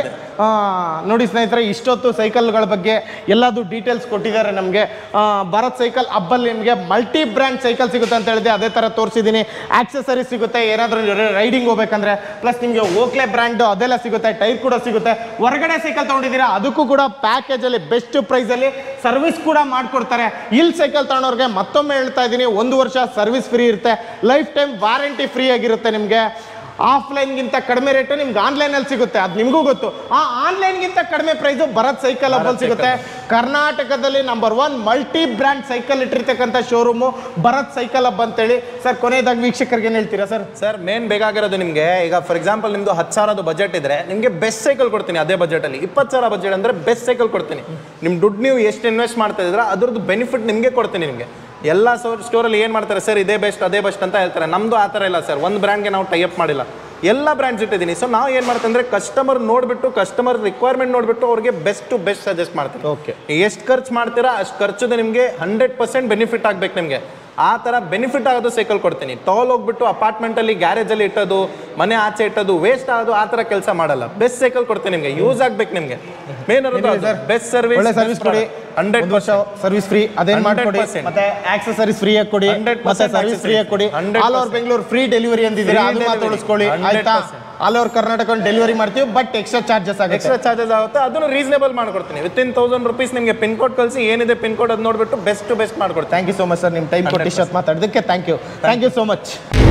ನೋಡಿ ಸ್ನೇಹಿತರೆ, ಇಷ್ಟೊತ್ತು ಸೈಕಲ್ಗಳ ಬಗ್ಗೆ ಎಲ್ಲದು ಡೀಟೇಲ್ಸ್ ಕೊಟ್ಟಿದ್ದಾರೆ ನಮಗೆ. ಭಾರತ್ ಸೈಕಲ್ ಹಬ್ ಅಲ್ಲಿ ನಿಮಗೆ ಮಲ್ಟಿ ಬ್ರ್ಯಾಂಡ್ ಸೈಕಲ್ ಸಿಗುತ್ತೆ ಅಂತ ಹೇಳಿದೆ, ಅದೇ ತರ ತೋರಿಸಿದ್ದೀನಿ. ಆಕ್ಸೆಸರೀಸ್ ಸಿಗುತ್ತೆ, ಏನಾದ್ರೂ ರೈಡಿಂಗ್ ಹೋಗ್ಬೇಕಂದ್ರೆ. ಪ್ಲಸ್ ನಿಮಗೆ ಓಕ್ಲೆ ಬ್ರ್ಯಾಂಡ್ ಅದೆಲ್ಲ ಸಿಗುತ್ತೆ, ಟೈರ್ ಕೂಡ ಸಿಗುತ್ತೆ. ಹೊರಗಡೆ ಸೈಕಲ್ ತಗೊಂಡಿದ್ದೀರಾ ಅದಕ್ಕೂ ಕೂಡ ಪ್ಯಾಕೇಜ್ ಅಲ್ಲಿ ಬೆಸ್ಟ್ ಪ್ರೈಸ್ ಅಲ್ಲಿ ಸರ್ವಿಸ್ ಕೂಡ ಮಾಡ್ಕೊಡ್ತಾರೆ. ಇಲ್ಲಿ ಸೈಕಲ್ ತಗೊಂಡವ್ರಿಗೆ ಮತ್ತೊಮ್ಮೆ ಹೇಳ್ತಾ ಇದ್ದೀನಿ, ಒಂದು ವರ್ಷ ಸರ್ವಿಸ್ ಫ್ರೀ ಇರುತ್ತೆ, ಲೈಫ್ ಟೈಮ್ ವಾರಂಟಿ ಫ್ರೀ ಆಗಿರುತ್ತೆ. ನಿಮಗೆ ಆಫ್ಲೈನ್ಗಿಂತ ಕಡಿಮೆ ರೇಟು ನಿಮ್ಗೆ ಆನ್ಲೈನಲ್ಲಿ ಸಿಗುತ್ತೆ, ಅದು ನಿಮಗೂ ಗೊತ್ತು. ಆ ಆನ್ಲೈನ್ಗಿಂತ ಕಡಿಮೆ ಪ್ರೈಸು ಭರತ್ ಸೈಕಲ್ ಹಬ್ಬಲ್ಲಿ ಸಿಗುತ್ತೆ. ಕರ್ನಾಟಕದಲ್ಲಿ number one multi brand cycle ಇಟ್ಟಿರ್ತಕ್ಕಂಥ ಶೋರೂಮು ಭರತ್ ಸೈಕಲ್ ಹಬ್ ಅಂತೇಳಿ. ಸರ್ ಕೊನೆಯದಾಗಿ ವೀಕ್ಷಕರಿಗೆ ಏನು ಹೇಳ್ತೀರಾ ಸರ್? ಸರ್ ಮೇನ್ ಬೇಕಾಗಿರೋದು ನಿಮಗೆ, ಈಗ ಫಾರ್ ಎಕ್ಸಾಂಪಲ್ ನಿಮ್ದು ಹತ್ತು ಸಾವಿರದ ಬಜೆಟ್ ಇದ್ರೆ ನಿಮಗೆ ಬೆಸ್ಟ್ ಸೈಕಲ್ ಕೊಡ್ತೀನಿ. ಅದೇ ಬಜೆಟಲ್ಲಿ ಇಪ್ಪತ್ತು ಸಾವಿರ ಬಜೆಟ್ ಅಂದರೆ ಬೆಸ್ಟ್ ಸೈಕಲ್ ಕೊಡ್ತೀನಿ. ನಿಮ್ಮ ದುಡ್ಡು ನೀವು ಎಷ್ಟು ಇನ್ವೆಸ್ಟ್ ಮಾಡ್ತಾ ಇದ್ರೆ ಅದ್ರದ್ದು ಬೆನಿಫಿಟ್ ನಿಮಗೆ ಕೊಡ್ತೀನಿ. ನಿಮಗೆ ಎಲ್ಲ ಸ್ಟೋರಲ್ಲಿ ಏನು ಮಾಡ್ತಾರೆ ಸರ್, ಇದೇ ಬೆಸ್ಟ್ ಅದೇ ಬೆಸ್ಟ್ ಅಂತ ಹೇಳ್ತಾರೆ. ನಮ್ಮದು ಆ ಥರ ಇಲ್ಲ ಸರ್, ಒಂದು ಬ್ರ್ಯಾಂಡ್ಗೆ ನಾವು ಟೈ ಅಪ್ ಮಾಡಿಲ್ಲ, ಎಲ್ಲ ಬ್ರ್ಯಾಂಡ್ಸ್ ಇಟ್ಟಿದ್ದೀನಿ. ಸೊ ನಾವು ಏನು ಮಾಡ್ತೀವಿ ಅಂದರೆ ಕಸ್ಟಮರ್ ನೋಡಿಬಿಟ್ಟು, ಕಸ್ಟಮರ್ ರಿಕ್ವೈರ್ಮೆಂಟ್ ನೋಡಿಬಿಟ್ಟು ಅವ್ರಿಗೆ ಬೆಸ್ಟ್ ಟು ಬೆಸ್ಟ್ ಸಜೆಸ್ಟ್ ಮಾಡ್ತೀವಿ. ಓಕೆ, ಎಷ್ಟು ಖರ್ಚು ಮಾಡ್ತೀರಾ ಅಷ್ಟು ಖರ್ಚು ನಿಮಗೆ ಹಂಡ್ರೆಡ್ ಪರ್ಸೆಂಟ್ ಬೆನಿಫಿಟ್ ಆಗಬೇಕು. ನಿಮಗೆ ಆ ಥರ ಬೆನಿಫಿಟ್ ಆಗೋದು ಸೈಕಲ್ ಕೊಡ್ತೀನಿ. ತಗೊಳ್ಳೋಗ್ಬಿಟ್ಟು ಅಪಾರ್ಟ್ಮೆಂಟಲ್ಲಿ ಗ್ಯಾರೇಜಲ್ಲಿ ಇಟ್ಟೋದು, ಮನೆ ಆಚೆ ಇಟ್ಟೋದು, ವೇಸ್ಟ್ ಆಗೋದು ಆ ಥರ ಕೆಲಸ ಮಾಡಲ್ಲ. ಬೆಸ್ಟ್ ಸೈಕಲ್ ಕೊಡ್ತೀನಿ ನಿಮಗೆ, ಯೂಸ್ ಆಗ್ಬೇಕು ನಿಮಗೆ. ಮೇನ್ ಬೆಸ್ಟ್ ಸರ್ವಿಸ್, ಒಳ್ಳೆ ಸರ್ವಿಸ್ ಕೊಡಿ, ಹಂಡ್ರೆಡ್ ವರ್ಷ ಸರ್ವಿಸ್ ಫ್ರೀ ಅದೇನ್ ಮಾಡ್ಕೊಡಿ. ಮತ್ತೆ ಆಕ್ಸೆಸರೀಸ್ ಫ್ರೀ ಆಗಿ ಕೊಡಿ, ಮತ್ತೆ ಸರ್ವಿಸ್ ಫ್ರೀ ಆಗಿ ಕೊಡಿ. All over Bengaluru free delivery ಅಂತಿದ್ದೀರಾ, ಅದು ಮಾತ್ರ ಉಳಿಸ್ಕೊಳ್ಳಿ ಆಯ್ತಾ. ಆಲ್ ಓವರ್ ಕರ್ನಾಟಕ ಡೆಲಿವರಿ ಮಾಡ್ತೀವಿ, ಬಟ್ ಎಕ್ಸ್ಟ್ರಾ ಚಾರ್ಜಸ್ ಆಗುತ್ತೆ. ಎಕ್ಸ್ಟ್ರಾ ಚಾರ್ಜಸ್ ಆಗುತ್ತೆ, ಅದನ್ನು ರೀಸನೇಬಲ್ ಮಾಡ್ಕೊಡ್ತೀನಿ. ವಿತ್ ಇನ್ ತೌಸಂಡ್ ರುಪೀಸ್ ನಿಮಗೆ ಪಿನ್ ಕೋಡ್ ಕಳಿಸಿ, ಏನಿದೆ ಪಿನ್ ಕೋಡ್ ಅದು ನೋಡ್ಬಿಟ್ಟು ಬೆಸ್ಟ್ ಟು ಬೆಸ್ಟ್ ಮಾಡ್ಕೊಡ್ತೀನಿ. Thank you so much sir, ನಿಮ್ಮ ಟೈಮ್ ಕೊಟ್ಟು ಇಷ್ಟೊತ್ತು ಮಾತಾಡೋದಕ್ಕೆ thank you. Thank you so much.